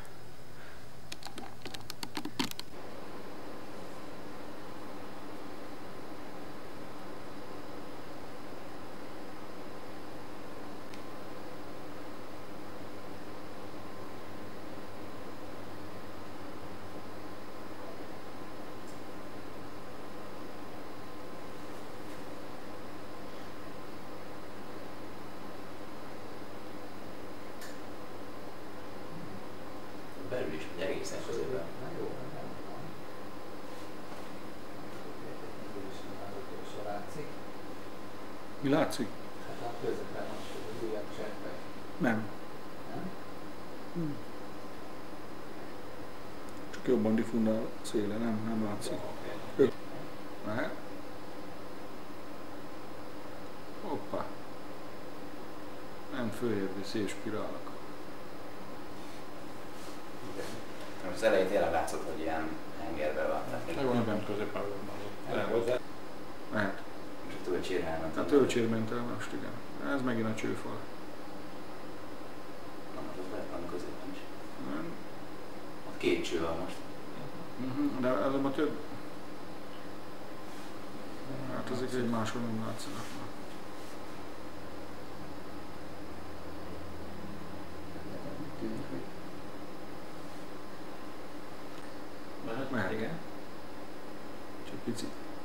S5: Belül is egy egészen közében.
S6: Mi látszik?
S5: Hát a közben most az újat cserpek.
S6: Nem.
S5: Nem?
S6: Csak jobban diffundál a széle, nem látszik. Lehet? Hoppá. Nem följebb viszi és spirálok.
S5: Az elején tényleg látszott, hogy ilyen hengerben van.
S6: Megvan bent középen van. Lehet.
S5: És a töltsérhelmet.
S6: A töltsér ment el most, igen. Ez megint a csőfal.
S5: az lehet valami középen is.
S6: Nem.
S5: Ott két cső van most.
S6: De azonban több... Hát ezek egymáson nem látszanak.
S5: Tűnik, hogy
S6: Mehet.
S5: igen.
S6: Csak picit.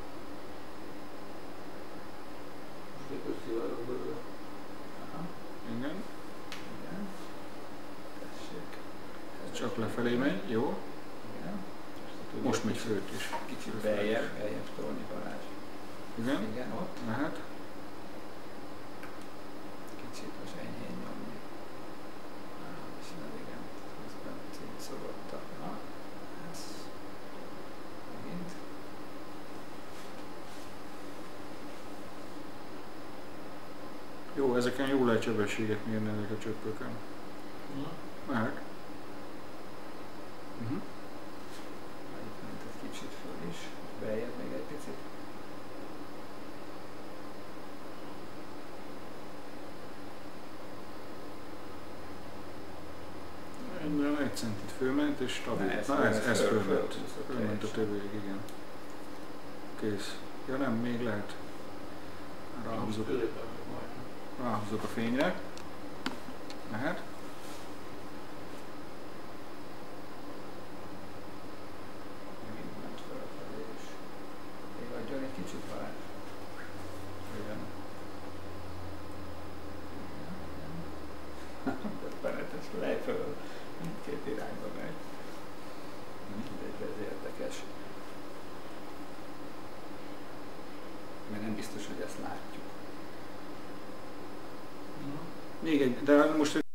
S5: Aha,
S6: Igen.
S5: igen. Tessék.
S6: Csak lefelé megy, jó.
S5: Igen.
S6: Most megy főt is.
S5: Kicsit beljebb tolni Balázs.
S6: Igen.
S5: Igen, ott.
S6: Mehet.
S5: Kicsit most enyhén nyomni. És igen, közben szívszorottak. Na, ez megint.
S6: Jó, ezeken jó lehet sebességet mérni ezek a csöppöken. Mehet.
S5: Itt ment egy kicsit föl is. Beljebb még egy picit.
S6: Minden egy centit fölment és stabil. Na ez fölment. Fölment a többig, igen. Kész. Ja nem, még lehet. Ráhúzok a fényre. Mehet.
S5: Megint ment fölfelé is. Még adjon egy kicsit Balázs.
S6: Igen.
S5: Döbbenetes, lej föl. Mindkét irányba megy. Mindegy, ez érdekes. Mert nem biztos, hogy ezt látjuk.
S6: Még egy, de most